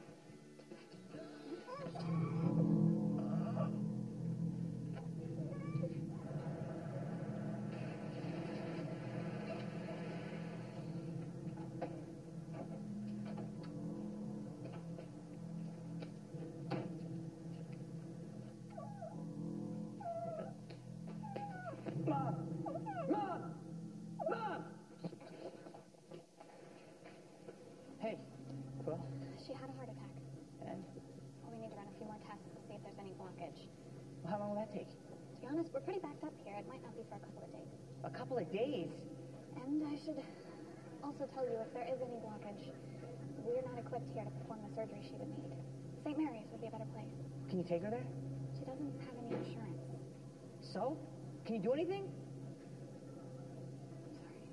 [SPEAKER 7] Mom! Mom! Mom!
[SPEAKER 1] Hey. Well,
[SPEAKER 2] She had a heart attack.
[SPEAKER 1] and
[SPEAKER 2] Well, we need to run a few more tests to see if there's any blockage.
[SPEAKER 1] how long will that take?
[SPEAKER 2] To be honest, we're pretty backed up here. It might not be for a couple of days.
[SPEAKER 1] A couple of days.
[SPEAKER 2] And I should also tell you, if there is any blockage, we're not equipped here to perform the surgery she would need. Saint Mary's would be a better place.
[SPEAKER 1] Can you take her there?
[SPEAKER 2] She doesn't have any insurance.
[SPEAKER 1] So? Can you do anything?
[SPEAKER 2] I'm sorry.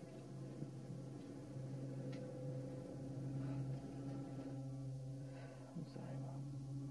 [SPEAKER 1] I'm sorry, Mom.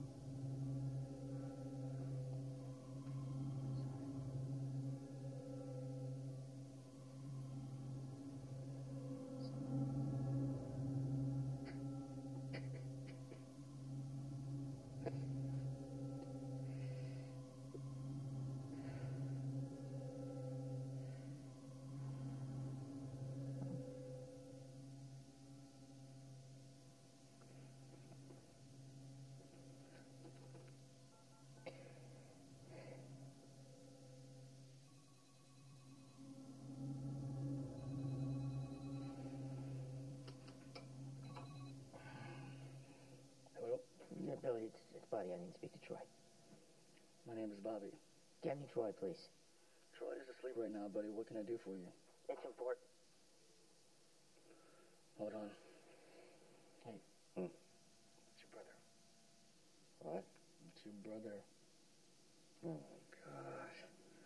[SPEAKER 4] Hello?
[SPEAKER 3] Yeah, Billy, it's, it's Buddy. I need to speak to Troy.
[SPEAKER 4] My name is Bobby.
[SPEAKER 3] Get me Troy, please.
[SPEAKER 4] Troy is asleep right now, buddy. What can I do for you?
[SPEAKER 3] It's important.
[SPEAKER 4] Hold on.
[SPEAKER 3] Hey.
[SPEAKER 4] Mm. It's your brother.
[SPEAKER 3] What?
[SPEAKER 4] It's your brother. Oh, my gosh.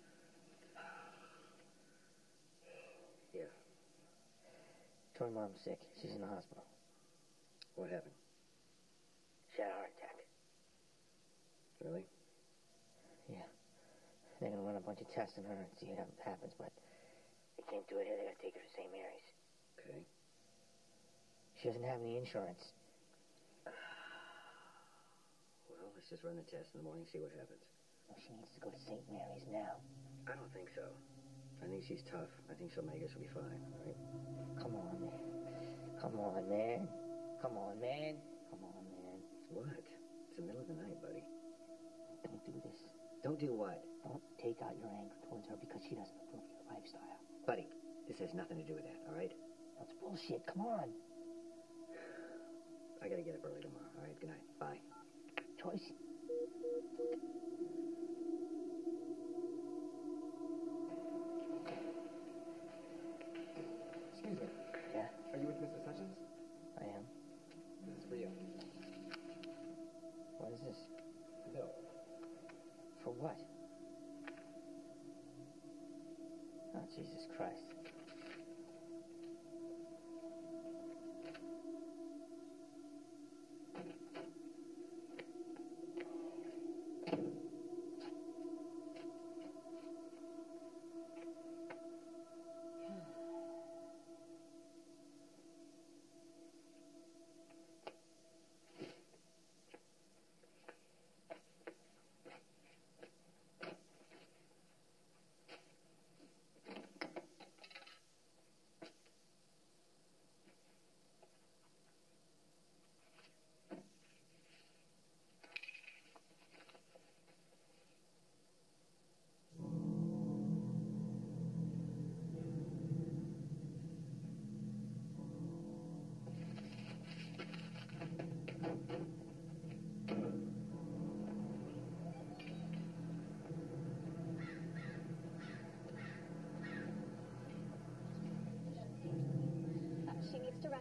[SPEAKER 4] Yeah.
[SPEAKER 3] Troy, Mom's sick. She's in the hospital.
[SPEAKER 4] What happened?
[SPEAKER 3] She had a heart attack.
[SPEAKER 4] Really?
[SPEAKER 3] Yeah. They're gonna run a bunch of tests on her and see what happens, but they can't do it here. They gotta take her to Saint Mary's.
[SPEAKER 4] Okay.
[SPEAKER 3] She doesn't have any insurance.
[SPEAKER 4] Well, let's just run the test in the morning, see what happens.
[SPEAKER 3] Well, she needs to go to Saint Mary's now.
[SPEAKER 4] I don't think so. I think she's tough. I think she'll make it. She'll be fine, all right?
[SPEAKER 3] Come on, man. Come on, man. Come on, man. Come on, man.
[SPEAKER 4] What? It's the middle of the night, buddy.
[SPEAKER 3] Don't do this.
[SPEAKER 4] Don't do what?
[SPEAKER 3] Don't take out your anger towards her because she doesn't approve of your lifestyle.
[SPEAKER 4] Buddy, this has nothing to do with that, all right?
[SPEAKER 3] That's bullshit. Come on.
[SPEAKER 4] I gotta get up early tomorrow, all right? Good night. Bye.
[SPEAKER 3] Choice.
[SPEAKER 11] Excuse me.
[SPEAKER 3] Yeah,
[SPEAKER 11] Are you with Missus Hutchins?
[SPEAKER 3] I am.
[SPEAKER 11] This is for you.
[SPEAKER 3] What is this?
[SPEAKER 11] The bill.
[SPEAKER 3] For what? Oh, Jesus Christ.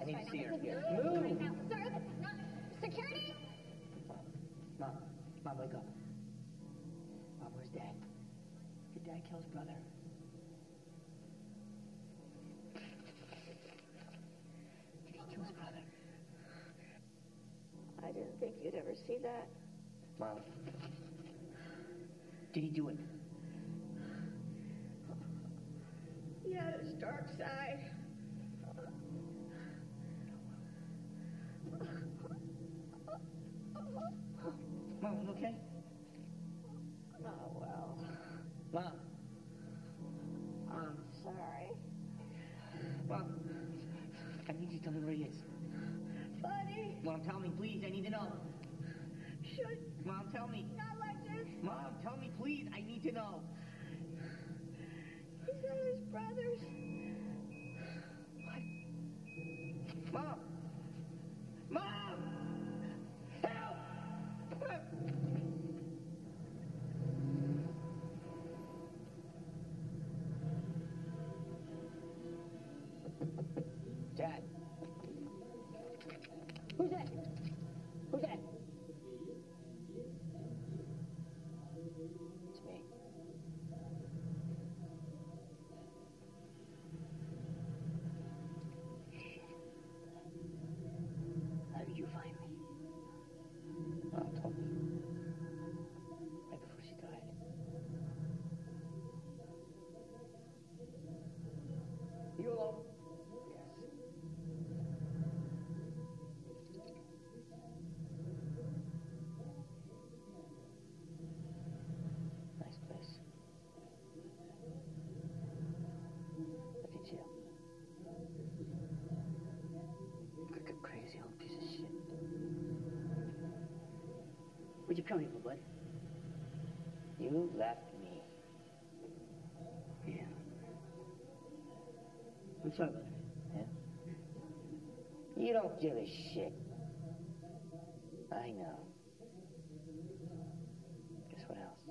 [SPEAKER 7] need
[SPEAKER 2] right
[SPEAKER 7] to see
[SPEAKER 2] now.
[SPEAKER 7] her.
[SPEAKER 2] This is
[SPEAKER 7] Here.
[SPEAKER 2] illegal
[SPEAKER 7] Move!
[SPEAKER 2] right now. Sir, this is not security.
[SPEAKER 7] Mom, Mom, wake up. Mom, where's Dad? Did Dad kill his brother? Did he kill his brother?
[SPEAKER 9] I didn't think you'd ever see that.
[SPEAKER 7] Mom, did he do it?
[SPEAKER 9] He had his dark side.
[SPEAKER 7] Mom, you okay?
[SPEAKER 9] Oh, well.
[SPEAKER 7] Mom.
[SPEAKER 9] I'm sorry.
[SPEAKER 7] Mom, I need you to tell me where he is.
[SPEAKER 9] Buddy,
[SPEAKER 7] Mom, tell me, please. I need to know.
[SPEAKER 9] should
[SPEAKER 7] Mom, tell me.
[SPEAKER 9] not like this.
[SPEAKER 7] Mom, tell me, please. I need to know.
[SPEAKER 9] He's at his brother's.
[SPEAKER 7] What? Mom! Mom! Help! Dad.
[SPEAKER 1] Who's that? Who's that?
[SPEAKER 7] It's me.
[SPEAKER 1] How did you find me?
[SPEAKER 7] Mom told me. Right before she died.
[SPEAKER 1] You alone?
[SPEAKER 7] Nice place. Look at you. Like a crazy old piece of shit.
[SPEAKER 1] What'd you come here for, bud?
[SPEAKER 7] You left me.
[SPEAKER 1] Yeah. I'm sorry about that.
[SPEAKER 7] Yeah? You don't give a shit. I know. Guess what else?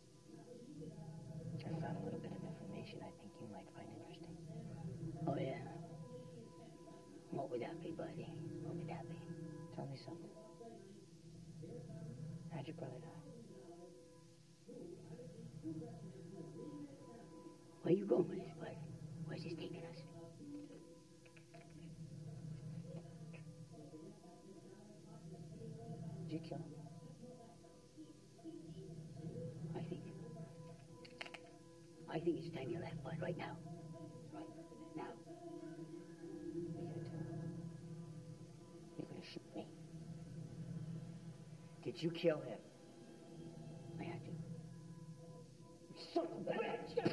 [SPEAKER 7] I found a little bit of information I think you might find interesting.
[SPEAKER 1] Oh, yeah. What would that be, buddy? What would that be?
[SPEAKER 7] Tell me something. How'd your brother die?
[SPEAKER 1] Where you going with this, bud? Where's this taking us?
[SPEAKER 7] Did you kill him?
[SPEAKER 1] I think... I think it's time you left, bud, right now. Right now.
[SPEAKER 7] What are you gonna do? You're gonna shoot me. Did you kill him?
[SPEAKER 1] I had to.
[SPEAKER 7] Son of a bitch!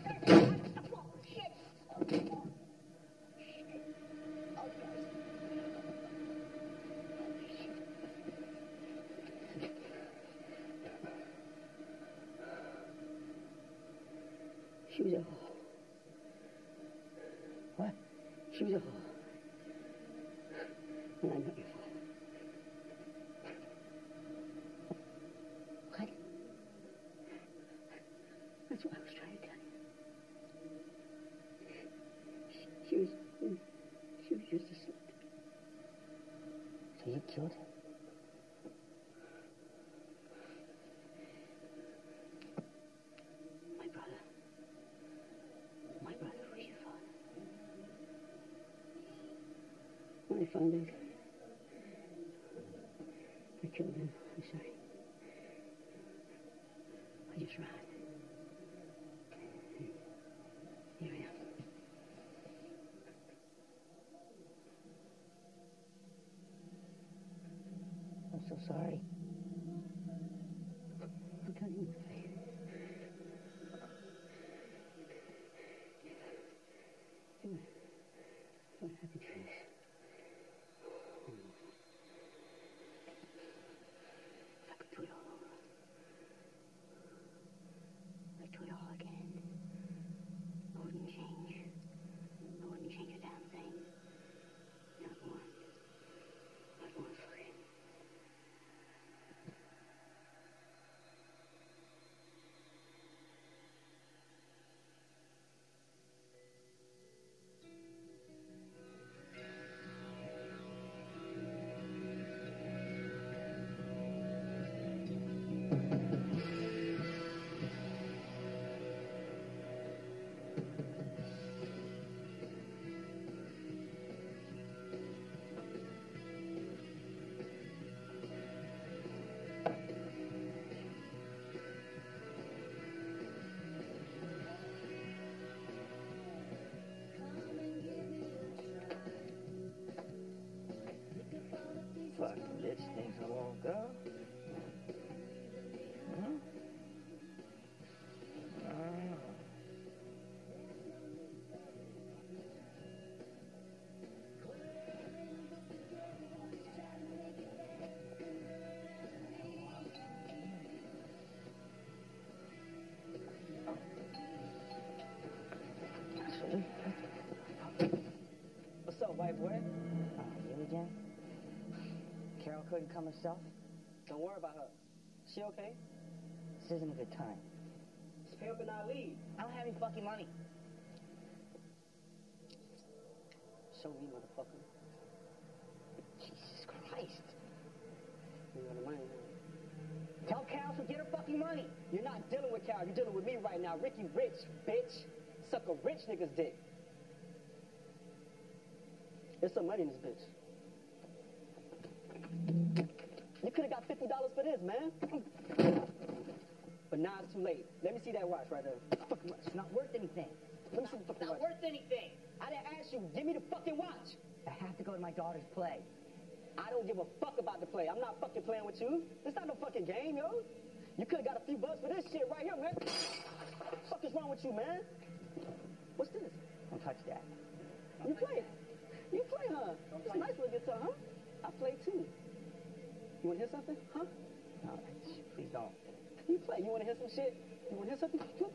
[SPEAKER 1] She was a whore.
[SPEAKER 7] What?
[SPEAKER 1] She was a whore. And I'm not your father. What? That's what I was trying to tell you. She, she was... She was just a slut.
[SPEAKER 7] So you killed him?
[SPEAKER 1] My brother. My brother was your father. When I found out, I killed him. I'm sorry. I just ran. Here I am.
[SPEAKER 7] I'm so sorry.
[SPEAKER 1] I'm telling you my face. What happened to this? If I could do it all over.
[SPEAKER 3] couldn't come herself?
[SPEAKER 7] Don't worry about her. Is she okay?
[SPEAKER 3] This isn't a good time.
[SPEAKER 7] Just pay up and I'll leave.
[SPEAKER 3] I don't have any fucking money.
[SPEAKER 7] Show me, motherfucker.
[SPEAKER 3] Jesus Christ.
[SPEAKER 7] You got the money, huh?
[SPEAKER 3] Tell Carol to get her fucking money.
[SPEAKER 7] You're not dealing with Carol. You're dealing with me right now. Ricky Rich, bitch. Suck a rich nigga's dick. There's some money in this bitch. You could have got fifty dollars for this, man. But now it's too late. Let me see that watch right there. Fucking watch.
[SPEAKER 3] It's not worth anything.
[SPEAKER 7] Let me see the fucking
[SPEAKER 3] It's not
[SPEAKER 7] watch.
[SPEAKER 3] worth anything.
[SPEAKER 7] I didn't ask you. Give me the fucking watch.
[SPEAKER 3] I have to go to my daughter's play.
[SPEAKER 7] I don't give a fuck about the play. I'm not fucking playing with you. It's not no fucking game, yo. You could have got a few bucks for this shit right here, man. What the fuck is wrong with you, man? What's this?
[SPEAKER 3] Don't touch that.
[SPEAKER 7] You play. You play, huh? It's a nice little guitar, huh? I play too. You wanna hear something? Huh?
[SPEAKER 3] No, please don't.
[SPEAKER 7] You play. You wanna hear some shit? You wanna hear something? Come.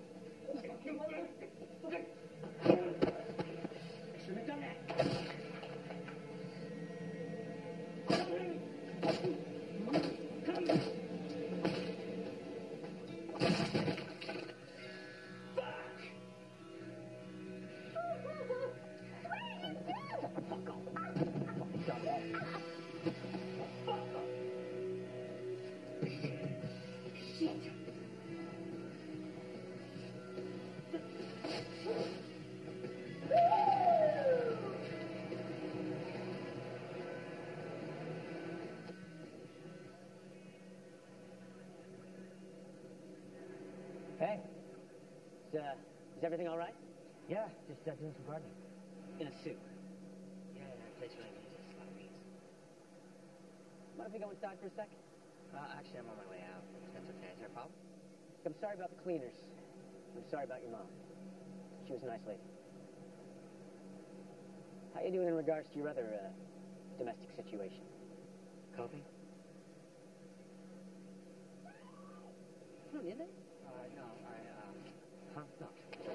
[SPEAKER 7] Shouldn't have done that.
[SPEAKER 3] Hey.
[SPEAKER 7] Is, uh, is everything all right?
[SPEAKER 3] Yeah, just uh, doing some gardening.
[SPEAKER 7] In a suit.
[SPEAKER 3] Yeah, that place really needs a lot of weeds.
[SPEAKER 7] Mind if we go inside for a sec?
[SPEAKER 3] Uh, actually, I'm on my way out. That's okay. Is there a problem?
[SPEAKER 7] I'm sorry about the cleaners. I'm sorry about your mom. She was a nice lady. How you doing in regards to your other uh, domestic situation?
[SPEAKER 3] Coping?
[SPEAKER 7] Hmm, didn't they?
[SPEAKER 3] Uh, no, I, um... Huh? No.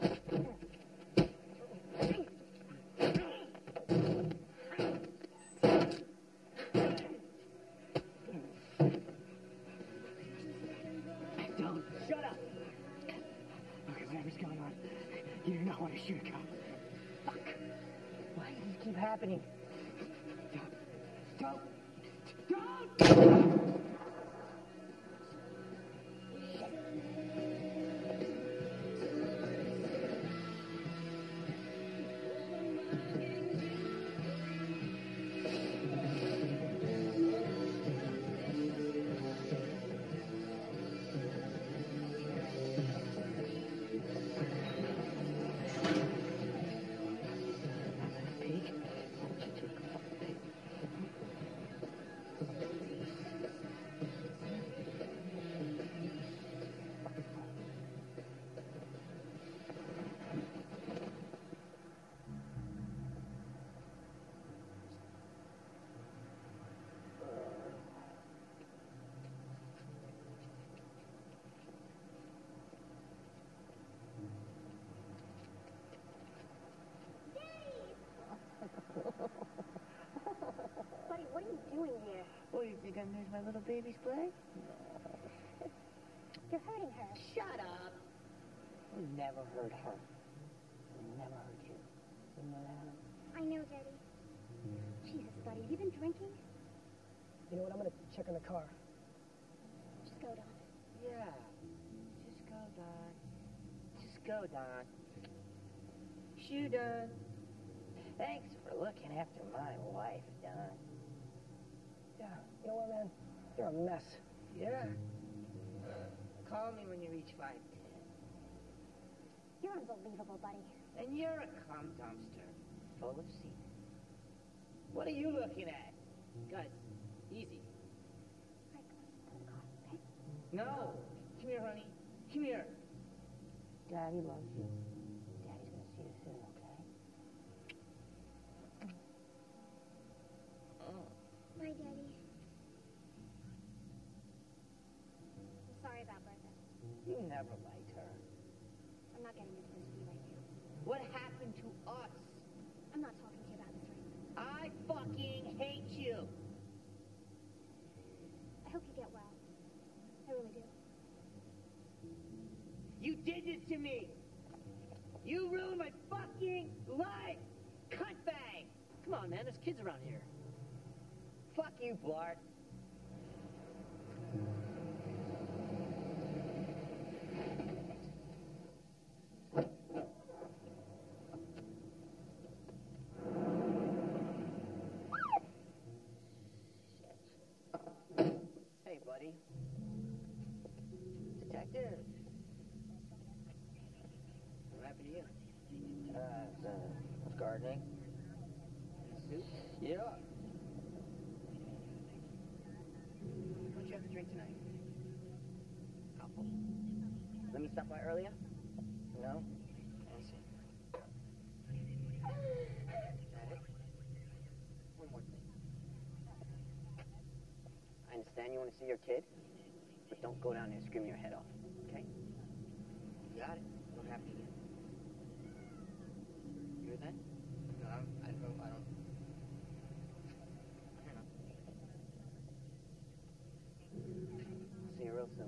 [SPEAKER 7] Don't. Shut up. Okay, whatever's going on, you do not want to shoot a cop. Fuck.
[SPEAKER 3] Why does this keep happening?
[SPEAKER 7] Don't. Don't. Don't.
[SPEAKER 2] Buddy, what are you doing here?
[SPEAKER 3] Oh, you think I miss my little baby's play?
[SPEAKER 2] You're hurting her.
[SPEAKER 3] Shut up. I never hurt her. I never hurt you. You know that?
[SPEAKER 2] I know, Daddy. Jesus, Buddy, have you been drinking?
[SPEAKER 7] You know what? I'm gonna check on the car.
[SPEAKER 2] Just go, Don.
[SPEAKER 3] Yeah. Just go, Don. Just go, Don. Shoo, Don. Thanks for looking after my wife, Don.
[SPEAKER 7] Yeah. You know what, man? You're a mess.
[SPEAKER 3] Yeah. Call me when you reach five ten.
[SPEAKER 2] You're unbelievable, Buddy.
[SPEAKER 3] And you're a cum dumpster full of semen. What are you looking at? Guys, easy.
[SPEAKER 2] All right, come on, put in the car, okay?
[SPEAKER 3] No. Come here, honey. Come here. Daddy loves you. Daddy's gonna see you soon, okay?
[SPEAKER 2] Bye, Daddy. I'm sorry about Bertha.
[SPEAKER 3] You never liked her.
[SPEAKER 2] I'm not getting into this with you right now.
[SPEAKER 3] What happened to us?
[SPEAKER 2] I'm not talking to you about this right now.
[SPEAKER 3] I fucking hate you. to me. You ruined my fucking life. Cuntbag.
[SPEAKER 1] Come on, man. There's kids around here.
[SPEAKER 3] Fuck you, Bart.
[SPEAKER 1] Hey, buddy. Detective. What happened to you?
[SPEAKER 3] Uh, uh, I was gardening.
[SPEAKER 1] Soup?
[SPEAKER 3] Yeah.
[SPEAKER 1] Why don't you have a drink tonight?
[SPEAKER 3] Couple. Let me stop by earlier? No?
[SPEAKER 1] I see.
[SPEAKER 3] That it? One more thing.
[SPEAKER 1] I understand you want to see your kid, but don't go down there screaming your head off, okay?
[SPEAKER 3] You got it. Don't have to again.
[SPEAKER 1] You heard that?
[SPEAKER 11] No, I'm, I don't know. I don't.
[SPEAKER 1] I'll see you real soon.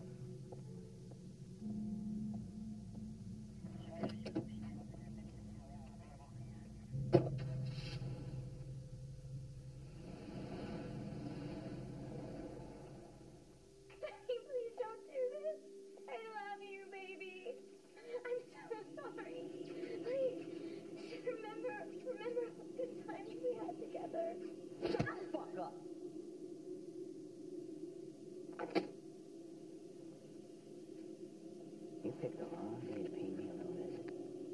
[SPEAKER 10] Please don't do this. I love you, baby. I'm so sorry. Please, remember, remember the good times we had together.
[SPEAKER 3] Shut the fuck up.
[SPEAKER 1] You picked the wrong day to pay me a little visit.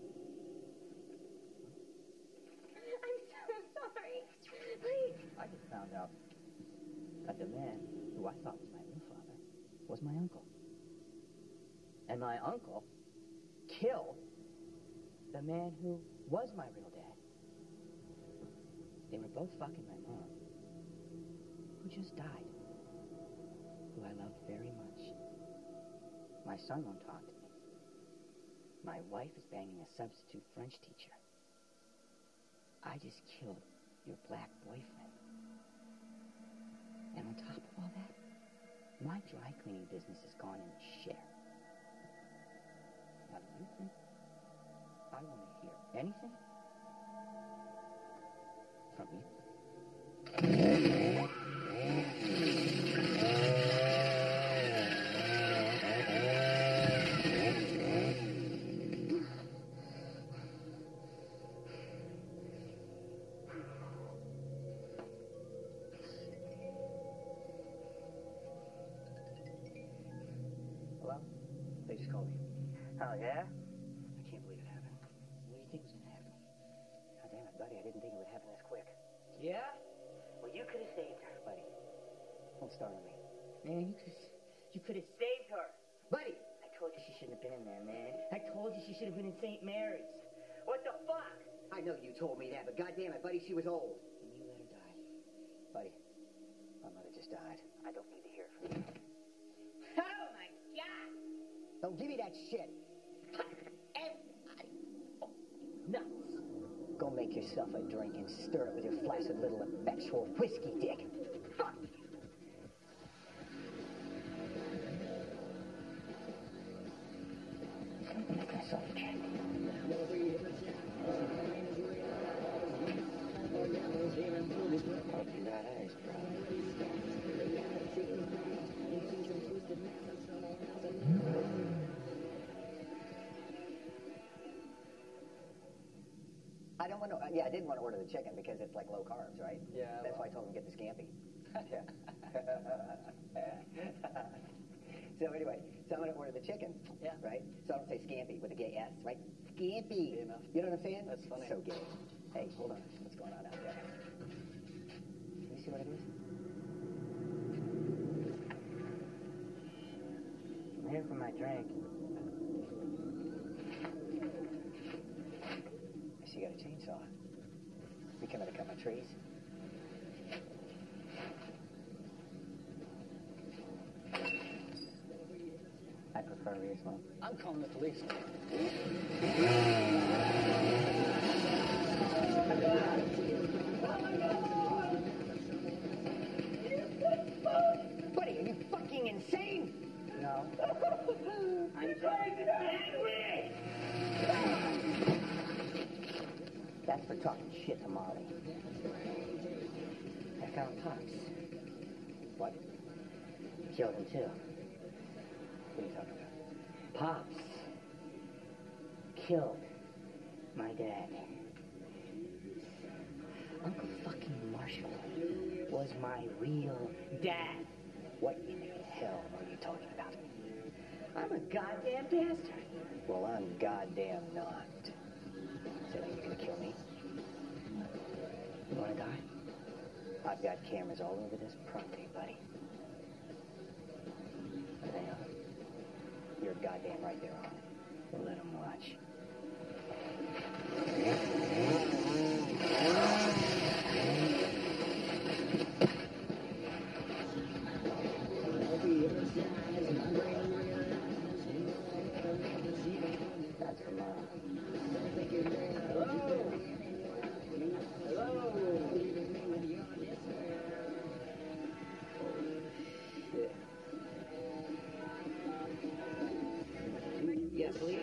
[SPEAKER 10] I'm so sorry. Please.
[SPEAKER 1] I just found out that the man who I thought was my real father was my uncle. And my uncle killed the man who was my real dad. They were both fucking my mom, who just died, who I loved very much. My son won't talk to me. My wife is banging a substitute French teacher. I just killed your black boyfriend. And on top of all that, my dry cleaning business has gone in share. Now, do you think I want to hear anything from you? Hello? They just called me.
[SPEAKER 3] Oh, yeah?
[SPEAKER 1] I can't believe it happened. What do you think was going to happen? God damn it, buddy, I didn't think it would happen this quick.
[SPEAKER 3] Yeah? Well, you could have saved her.
[SPEAKER 1] Buddy, don't start on me.
[SPEAKER 3] Man, you could you could have saved her. Buddy, I told you she shouldn't have been in there, man. I told you she should have been in Saint Mary's. What the fuck?
[SPEAKER 6] I know you told me that, but goddamn it, buddy, she was old.
[SPEAKER 1] And you let her die. Buddy, my mother just died. I don't need to hear it from you.
[SPEAKER 3] Oh, my God.
[SPEAKER 6] Don't give me that shit.
[SPEAKER 3] Everybody. Oh, nuts.
[SPEAKER 1] Go make yourself a drink and stir it with your flaccid little effectual whiskey dick.
[SPEAKER 3] Fuck.
[SPEAKER 1] Make myself a drink. Hope you got eyes, bro. I don't want to, yeah, I didn't want to order the chicken because it's like low carbs, right?
[SPEAKER 11] Yeah,
[SPEAKER 1] That's
[SPEAKER 11] well.
[SPEAKER 1] why I told him to get the scampi. So anyway, so I'm going to order the chicken,
[SPEAKER 11] Yeah.
[SPEAKER 1] right? So I don't say scampi with a gay S, right? Scampi.
[SPEAKER 11] Gay enough.
[SPEAKER 1] You know what I'm saying?
[SPEAKER 11] That's funny.
[SPEAKER 1] So gay. Hey, hold on. What's going on out there? Can you see what it is? I'm here for my drink. I see you got a chainsaw. You coming to cut my trees? I prefer rear smoke.
[SPEAKER 11] I'm calling the police.
[SPEAKER 3] Buddy, are you fucking insane?
[SPEAKER 1] No.
[SPEAKER 3] I'm just angry. for talking shit to Molly. I found Pops. What? Killed him, too. What are you talking about? Pops killed my dad. Uncle fucking Marshall was my real dad. What in the hell are you talking about? I'm a goddamn bastard. Well, I'm goddamn not. So now you're gonna kill me? You wanna die? I've got cameras all over this property, buddy. Hang on. You're goddamn right there on it. We'll let them watch. That's for Mom. Hello? Hello? Shit. Yeah, please.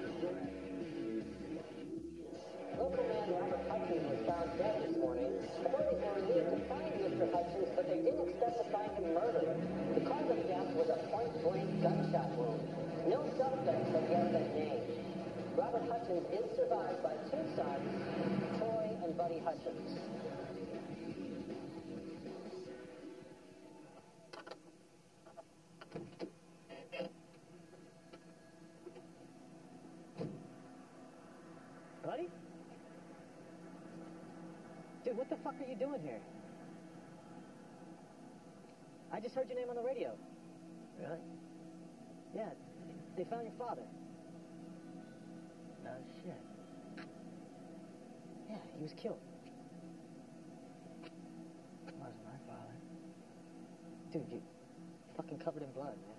[SPEAKER 1] Local man Robert Hutchins was found dead this morning. Authorities were relieved to find Mister Hutchins, but they didn't expect to find him murdered. The cause of death was a point-blank gunshot wound. No suspects have yet been named. Robert Hutchins is survived by two sons, Troy and Buddy Hutchins. Buddy? Dude, what the fuck are you doing here? I just heard your name on the radio. Really? Yeah, they found your father. No shit. Yeah, he was killed. It wasn't my father. Dude, you fucking covered in blood, man.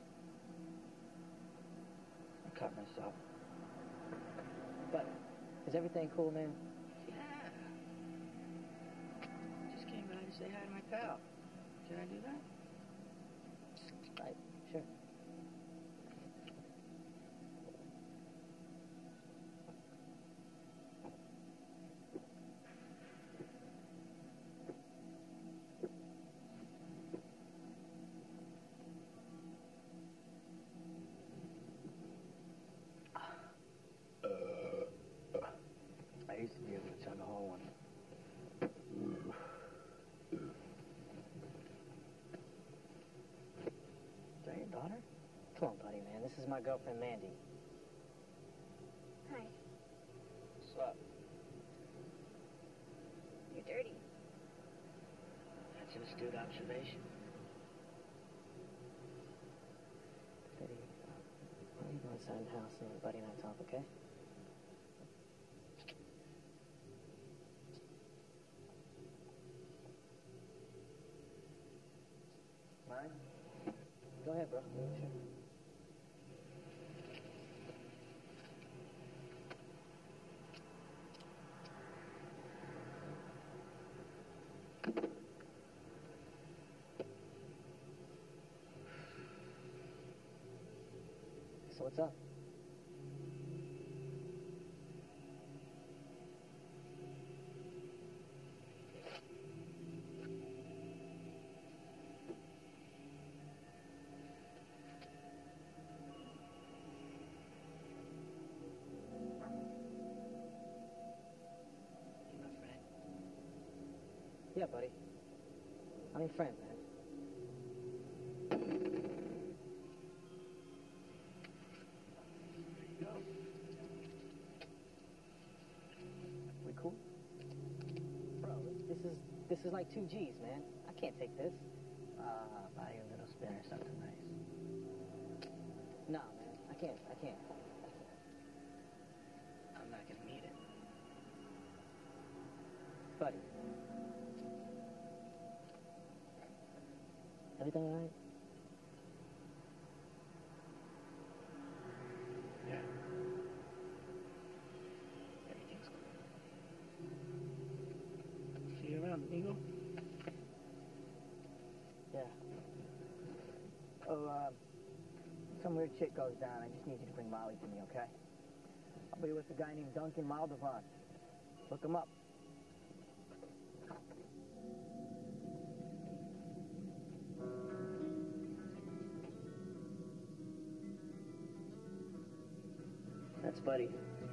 [SPEAKER 1] I cut myself. But, is everything cool, man?
[SPEAKER 3] Yeah. Just came by to say hi to my pal. Can I do that?
[SPEAKER 1] Right, sure.
[SPEAKER 3] I used to be able to chug a whole one.
[SPEAKER 1] Is that your daughter? Come on, buddy, man. This is my girlfriend, Mandy.
[SPEAKER 2] Hi.
[SPEAKER 3] What's up?
[SPEAKER 2] You're dirty.
[SPEAKER 3] That's an astute observation.
[SPEAKER 1] Buddy, why don't you go inside the house and Buddy and I talk, okay? Mine? Go ahead, bro. Sure. So what's up?
[SPEAKER 3] You my friend?
[SPEAKER 1] Yeah, buddy. I'm your friend, man.
[SPEAKER 3] There you go.
[SPEAKER 1] We cool? Bro, this is this is like two G's, man. I can't take this.
[SPEAKER 3] Uh, buy you a little spin or something nice.
[SPEAKER 1] Nah, man. I can't. I can't.
[SPEAKER 3] I'm not gonna need it.
[SPEAKER 1] Buddy. Everything all right?
[SPEAKER 3] Yeah. Everything's cool. See you around, amigo.
[SPEAKER 1] Yeah.
[SPEAKER 3] Oh, uh, some weird shit goes down. I just need you to bring Molly to me, okay? I'll be with a guy named Duncan Maldovan. Look him up.
[SPEAKER 1] That's Buddy.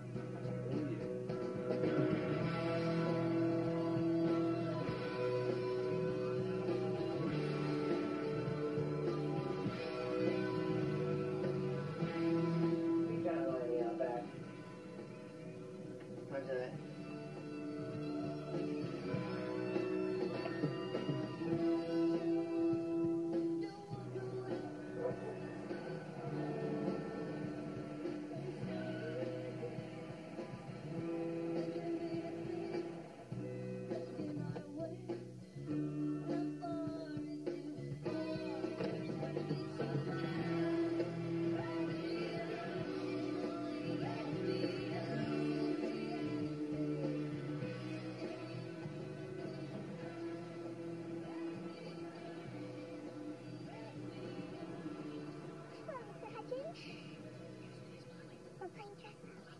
[SPEAKER 10] We're playing chess.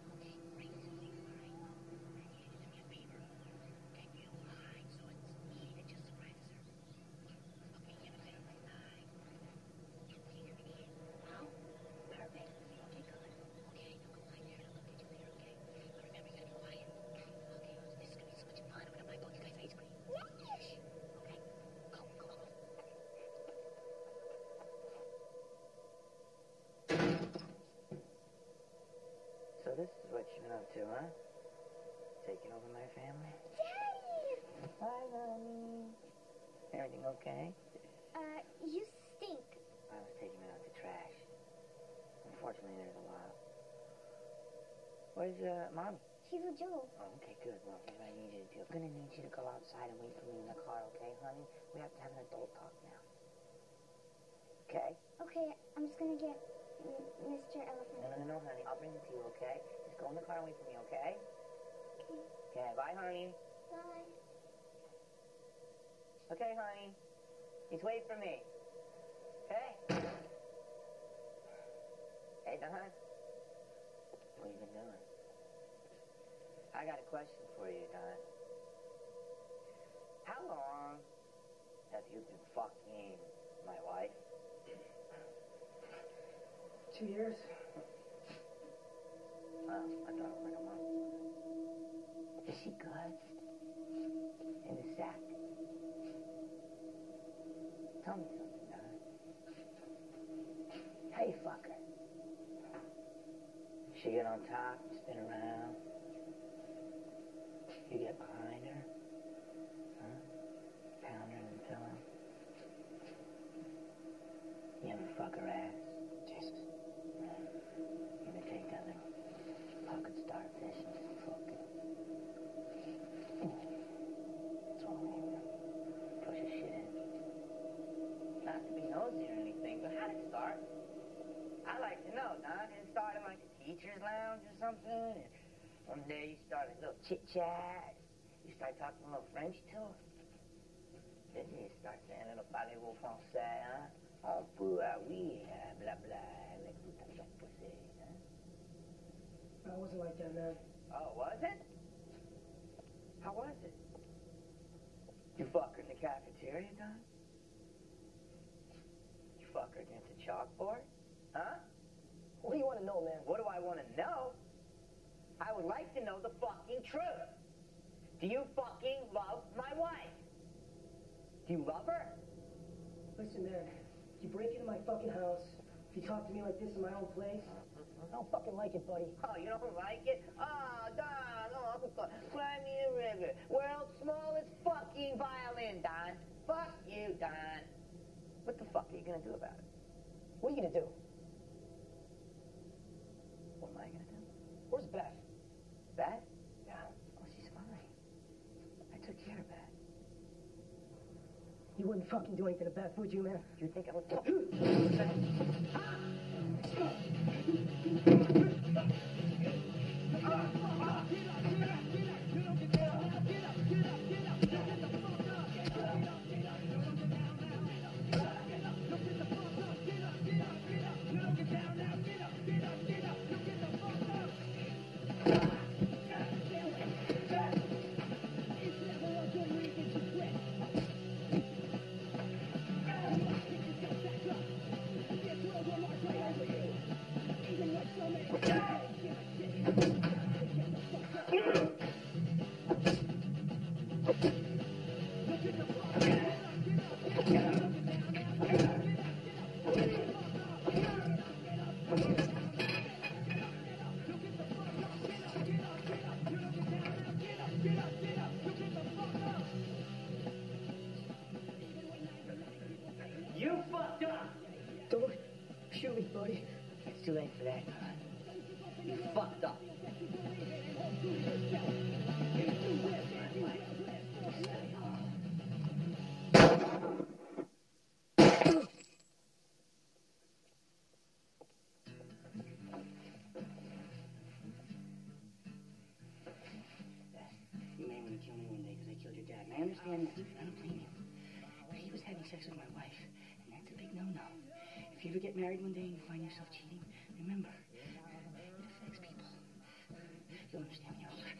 [SPEAKER 3] So this is what you've been up to, huh? Taking over my family?
[SPEAKER 10] Daddy!
[SPEAKER 3] Hi, honey. Everything okay?
[SPEAKER 10] Uh, you stink.
[SPEAKER 3] I was taking it out the trash. Unfortunately, there's a lot. Where's, uh, Mommy?
[SPEAKER 10] She's with Joel.
[SPEAKER 3] Oh, okay, good. Well, here's what I need you to do. I'm gonna need you to go outside and wait for me in the car, okay, honey? We have to have an adult talk now. Okay?
[SPEAKER 10] Okay, I'm just gonna get M- Mister Elephant.
[SPEAKER 3] No, no, no, no, honey. I'll bring it to you, okay? Just go in the car and wait for me, okay?
[SPEAKER 10] Okay.
[SPEAKER 3] Okay, bye, honey.
[SPEAKER 10] Bye.
[SPEAKER 3] Okay, honey. He's waiting for me. Okay? Hey, Don. What have you been doing? I got a question for you, Don. How long have you been fucking my wife?
[SPEAKER 7] Two years.
[SPEAKER 3] Wow, I thought it was like a month. Is she good? In the sack? Tell me something, Don. How you fuck her? She get on top, spin around. You get behind her. Huh? Pound her in the pillow. You ever fuck her ass? Jesus. You ever take that little pocket starfish and just fuck it? That's all I mean. Push her shit in. Not to be nosy or anything, but how did it start? I like to know, Don. Did it start in like a teacher's lounge or something? And one day you started a little chit-chat. You started talking a little French to her. Then you start saying a little parlez-vous français, huh? Oh, pour, ah, oui, ah, blah, blah, like tout à fait poussé, huh?
[SPEAKER 7] No, it wasn't like that, man.
[SPEAKER 3] Oh, was it? How was it? You fuck her in the cafeteria, Don? You fuck her against a chalkboard? Huh?
[SPEAKER 7] What do you want to know, man?
[SPEAKER 3] What do I want to know? I would like to know the fucking truth. Do you fucking love my wife? Do you love her?
[SPEAKER 7] Listen, man. If you break into my fucking house, if you talk to me like this in my own place, I don't fucking like it, buddy.
[SPEAKER 3] Oh, you don't like it? Oh, Don, oh, cry me a river. World's smallest fucking violin, Don. Fuck you, Don. What the fuck are you gonna do about it?
[SPEAKER 7] What are you gonna do?
[SPEAKER 3] What am I gonna do?
[SPEAKER 7] Where's Beth?
[SPEAKER 3] Beth?
[SPEAKER 7] Yeah.
[SPEAKER 3] Oh, she's fine. I took care of Beth.
[SPEAKER 7] You wouldn't fucking do anything to Beth, would you, man?
[SPEAKER 3] You think I would talk to Beth?
[SPEAKER 7] for that. You fucked up. You may want to kill me one day because I killed your dad. And I understand that. I don't blame you. But he was having sex with my wife, and that's a big no-no. If you ever get married one day and you find yourself cheating, remember, it affects people. You'll understand when you're older.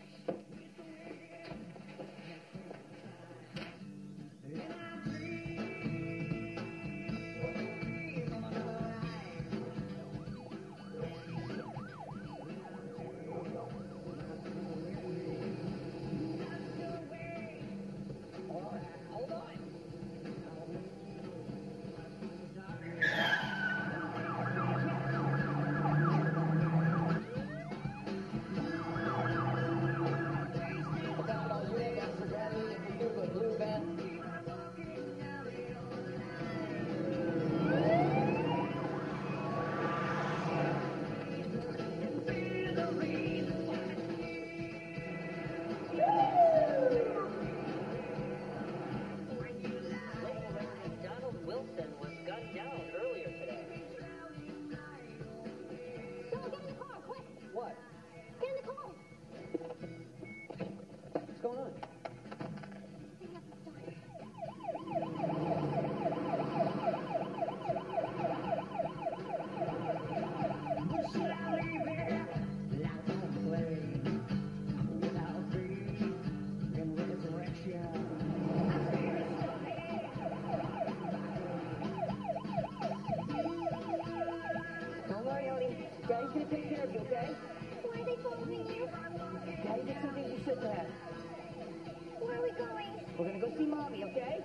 [SPEAKER 7] Daddy's gonna take care of you, okay?
[SPEAKER 10] Why are they following you?
[SPEAKER 7] Daddy did something you shouldn't have.
[SPEAKER 10] Where are we going?
[SPEAKER 7] We're gonna go see Mommy, okay?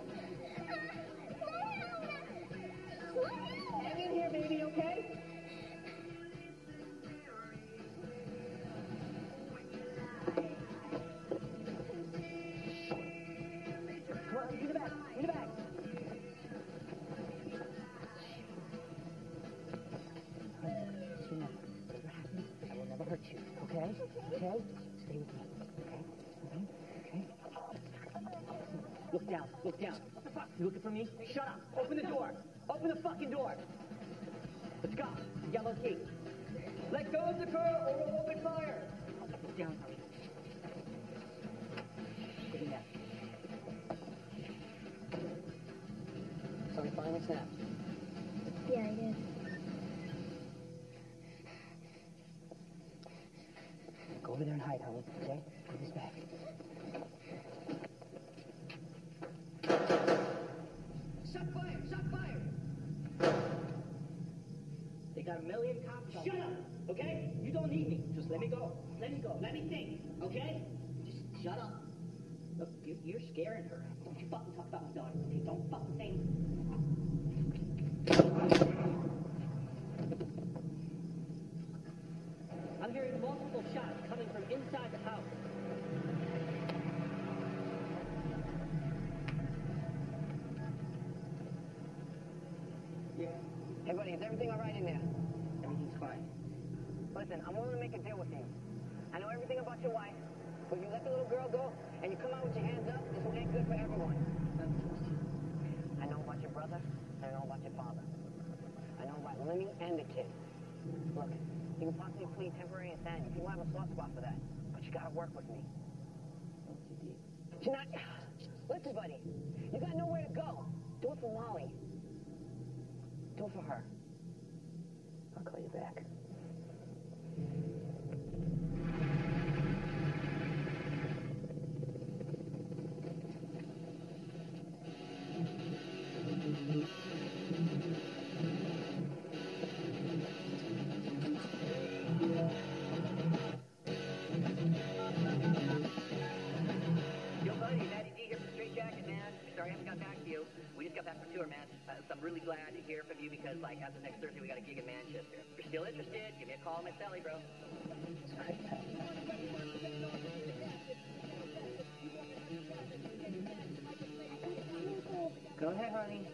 [SPEAKER 7] Hang in here, baby, okay? Come on, in the back, in the back. Just remember, whatever happens, I will never hurt you, okay? Okay? Stay with me, okay? Okay? Okay? Look down, look down. What the fuck? You looking for me? Shut up! Open the door! Open the fucking door! Let's go! Yellow key. Let go of the car or we'll open fire! Look down, hurry. Look at that. So he finally snapped.
[SPEAKER 10] Yeah, I did.
[SPEAKER 7] Go over there and hide, honey, okay? Put this back. Shut fire! Shut fire! They got a million cops. Shut up! Okay? You don't need me. Just let me go. Let me go. Let me think. Okay? Just shut up. Look, you, you're scaring her. Don't you fucking talk about my daughter. Okay? Don't fucking say anything. I'm hearing multiple shots coming from inside the house. Yeah.
[SPEAKER 3] Hey, buddy, is everything all right in there?
[SPEAKER 7] Everything's fine.
[SPEAKER 3] Listen, I'm willing to make a deal with you. I know everything about your wife, but you let the little girl go, and you come out with your hands up, this ain't good for everyone. I know about your brother, and I know about your father. I know about Lemmy and the kid. Look, you can possibly plead temporary insanity. People have a soft spot for that, but you gotta work with me. You're not... Listen, buddy, you got nowhere to go. Do it for Molly. Do it for her. I'll call you back.
[SPEAKER 7] Yo, buddy, Matty D here from Straight Jacket, man. Sorry I haven't got back to you. We just got back from tour, man. Uh, so I'm really glad to hear from you because, like, after next Thursday, we got a gig in Manchester. If you're still interested, give me a call, Miss Sally, bro. Go ahead, honey.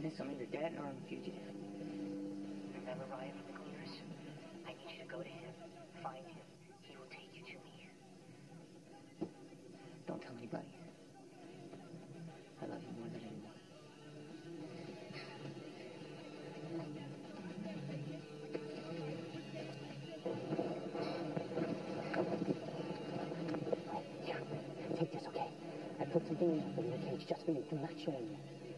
[SPEAKER 3] this, I'm either dead or I'm a fugitive. Remember Ryan from the Cleaners? I need you to go to him, find him. He will take you to me. Don't tell anybody. I love you more than anyone. Take this, okay? I put something in the little cage just for you. Do not show anyone.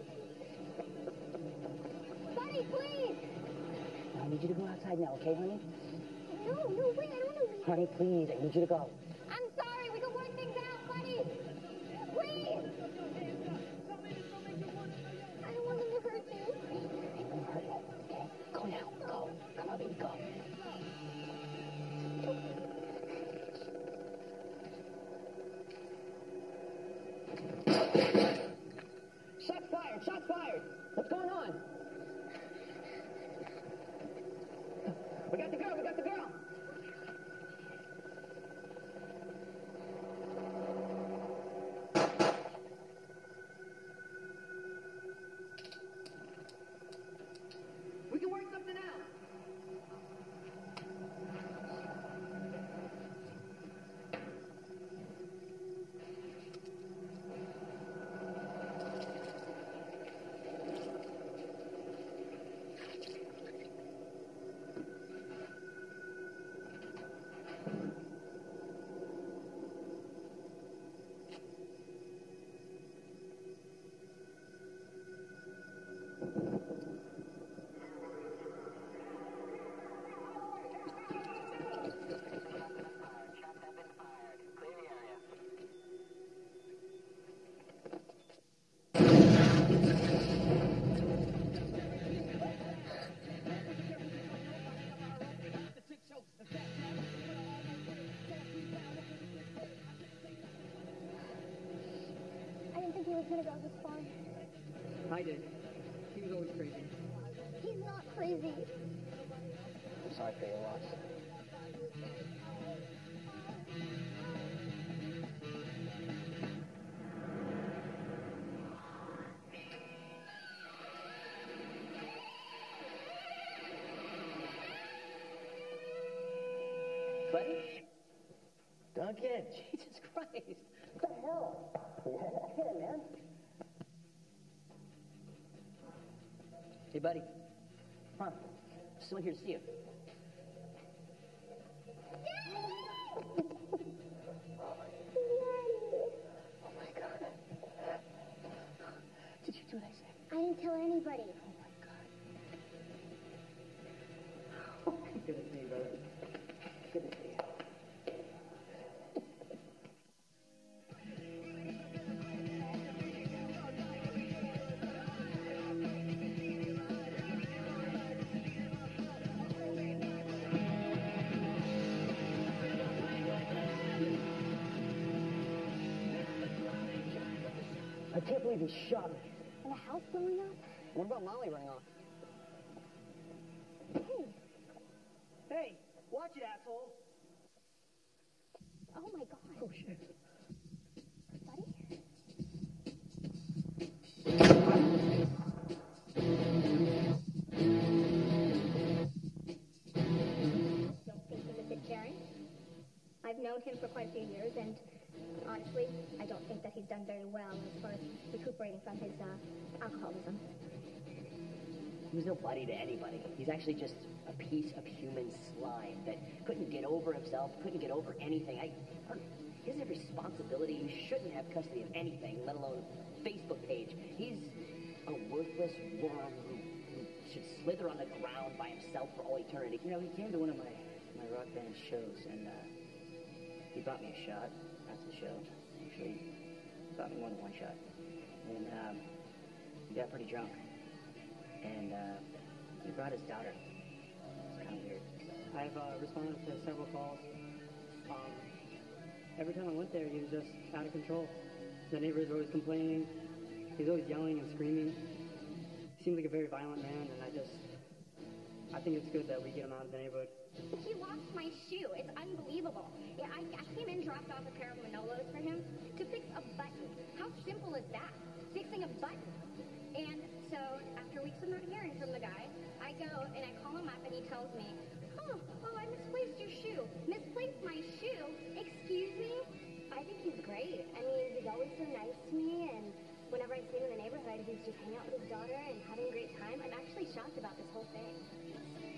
[SPEAKER 10] Buddy, please!
[SPEAKER 3] I need you to go outside now, okay, honey?
[SPEAKER 10] No, no, wait, I don't want to leave.
[SPEAKER 3] Honey, please, I need you to go.
[SPEAKER 10] I'm sorry, we can work things out, buddy! Please! I don't want him to hurt you.
[SPEAKER 3] He won't hurt you, okay? Go now, go. Come on, baby, go. Shots fired! Shots fired! What's going on? We got the girl! We got the girl!
[SPEAKER 8] We can work something out.
[SPEAKER 10] I didn't think he was going to go this far.
[SPEAKER 8] I did. He was always crazy.
[SPEAKER 10] He's not crazy.
[SPEAKER 4] I'm sorry for your loss.
[SPEAKER 3] Buddy? Duncan, Jesus Christ. What the hell? Yeah, yeah, man. Hey, buddy. Huh? Still here to see you. Oh, my God. Did you do what I said?
[SPEAKER 10] I didn't tell anybody.
[SPEAKER 3] Oh, my God.
[SPEAKER 8] Good to see you, brother.
[SPEAKER 3] Good to see you. I can't believe he shot me.
[SPEAKER 10] And the house blowing up?
[SPEAKER 4] What about Molly running off?
[SPEAKER 10] Hey,
[SPEAKER 8] Hey, watch it, asshole.
[SPEAKER 10] oh my God.
[SPEAKER 3] Oh, shit.
[SPEAKER 10] Buddy? Don't think he's a fit Karen. I've known him for quite a few years, and honestly, I don't think that he's done very well as far as recuperating from his uh, alcoholism.
[SPEAKER 3] He was no buddy to anybody. He's actually just a piece of human slime that couldn't get over himself, couldn't get over anything. I, he has a responsibility. He shouldn't have custody of anything, let alone Facebook page. He's a worthless worm who, who should slither on the ground by himself for all eternity. You know, he came to one of my, my rock band shows, and uh, he bought me a shot after the show. Actually, he bought me more than one shot. And um, he got pretty drunk. And uh, he brought his daughter. It's kind of weird.
[SPEAKER 8] I've uh, responded to several calls. Um, every time I went there, he was just out of control. The neighbors were always complaining. He was always yelling and screaming. He seemed like a very violent man, and I just, I think it's good that we get him out of the neighborhood.
[SPEAKER 2] He lost my shoe. It's unbelievable. Yeah, I, I came in, dropped off a pair of Manolos for him to fix a button. How simple is that? Fixing a button. And so after weeks of not hearing from the guy, I go and I call him up and he tells me, oh, oh, I misplaced your shoe. Misplaced my shoe? Excuse me? I think he's great. I mean, he's always so nice to me, and whenever I see him in the neighborhood, he's just hanging out with his daughter and having a great time. I'm actually shocked about this whole thing.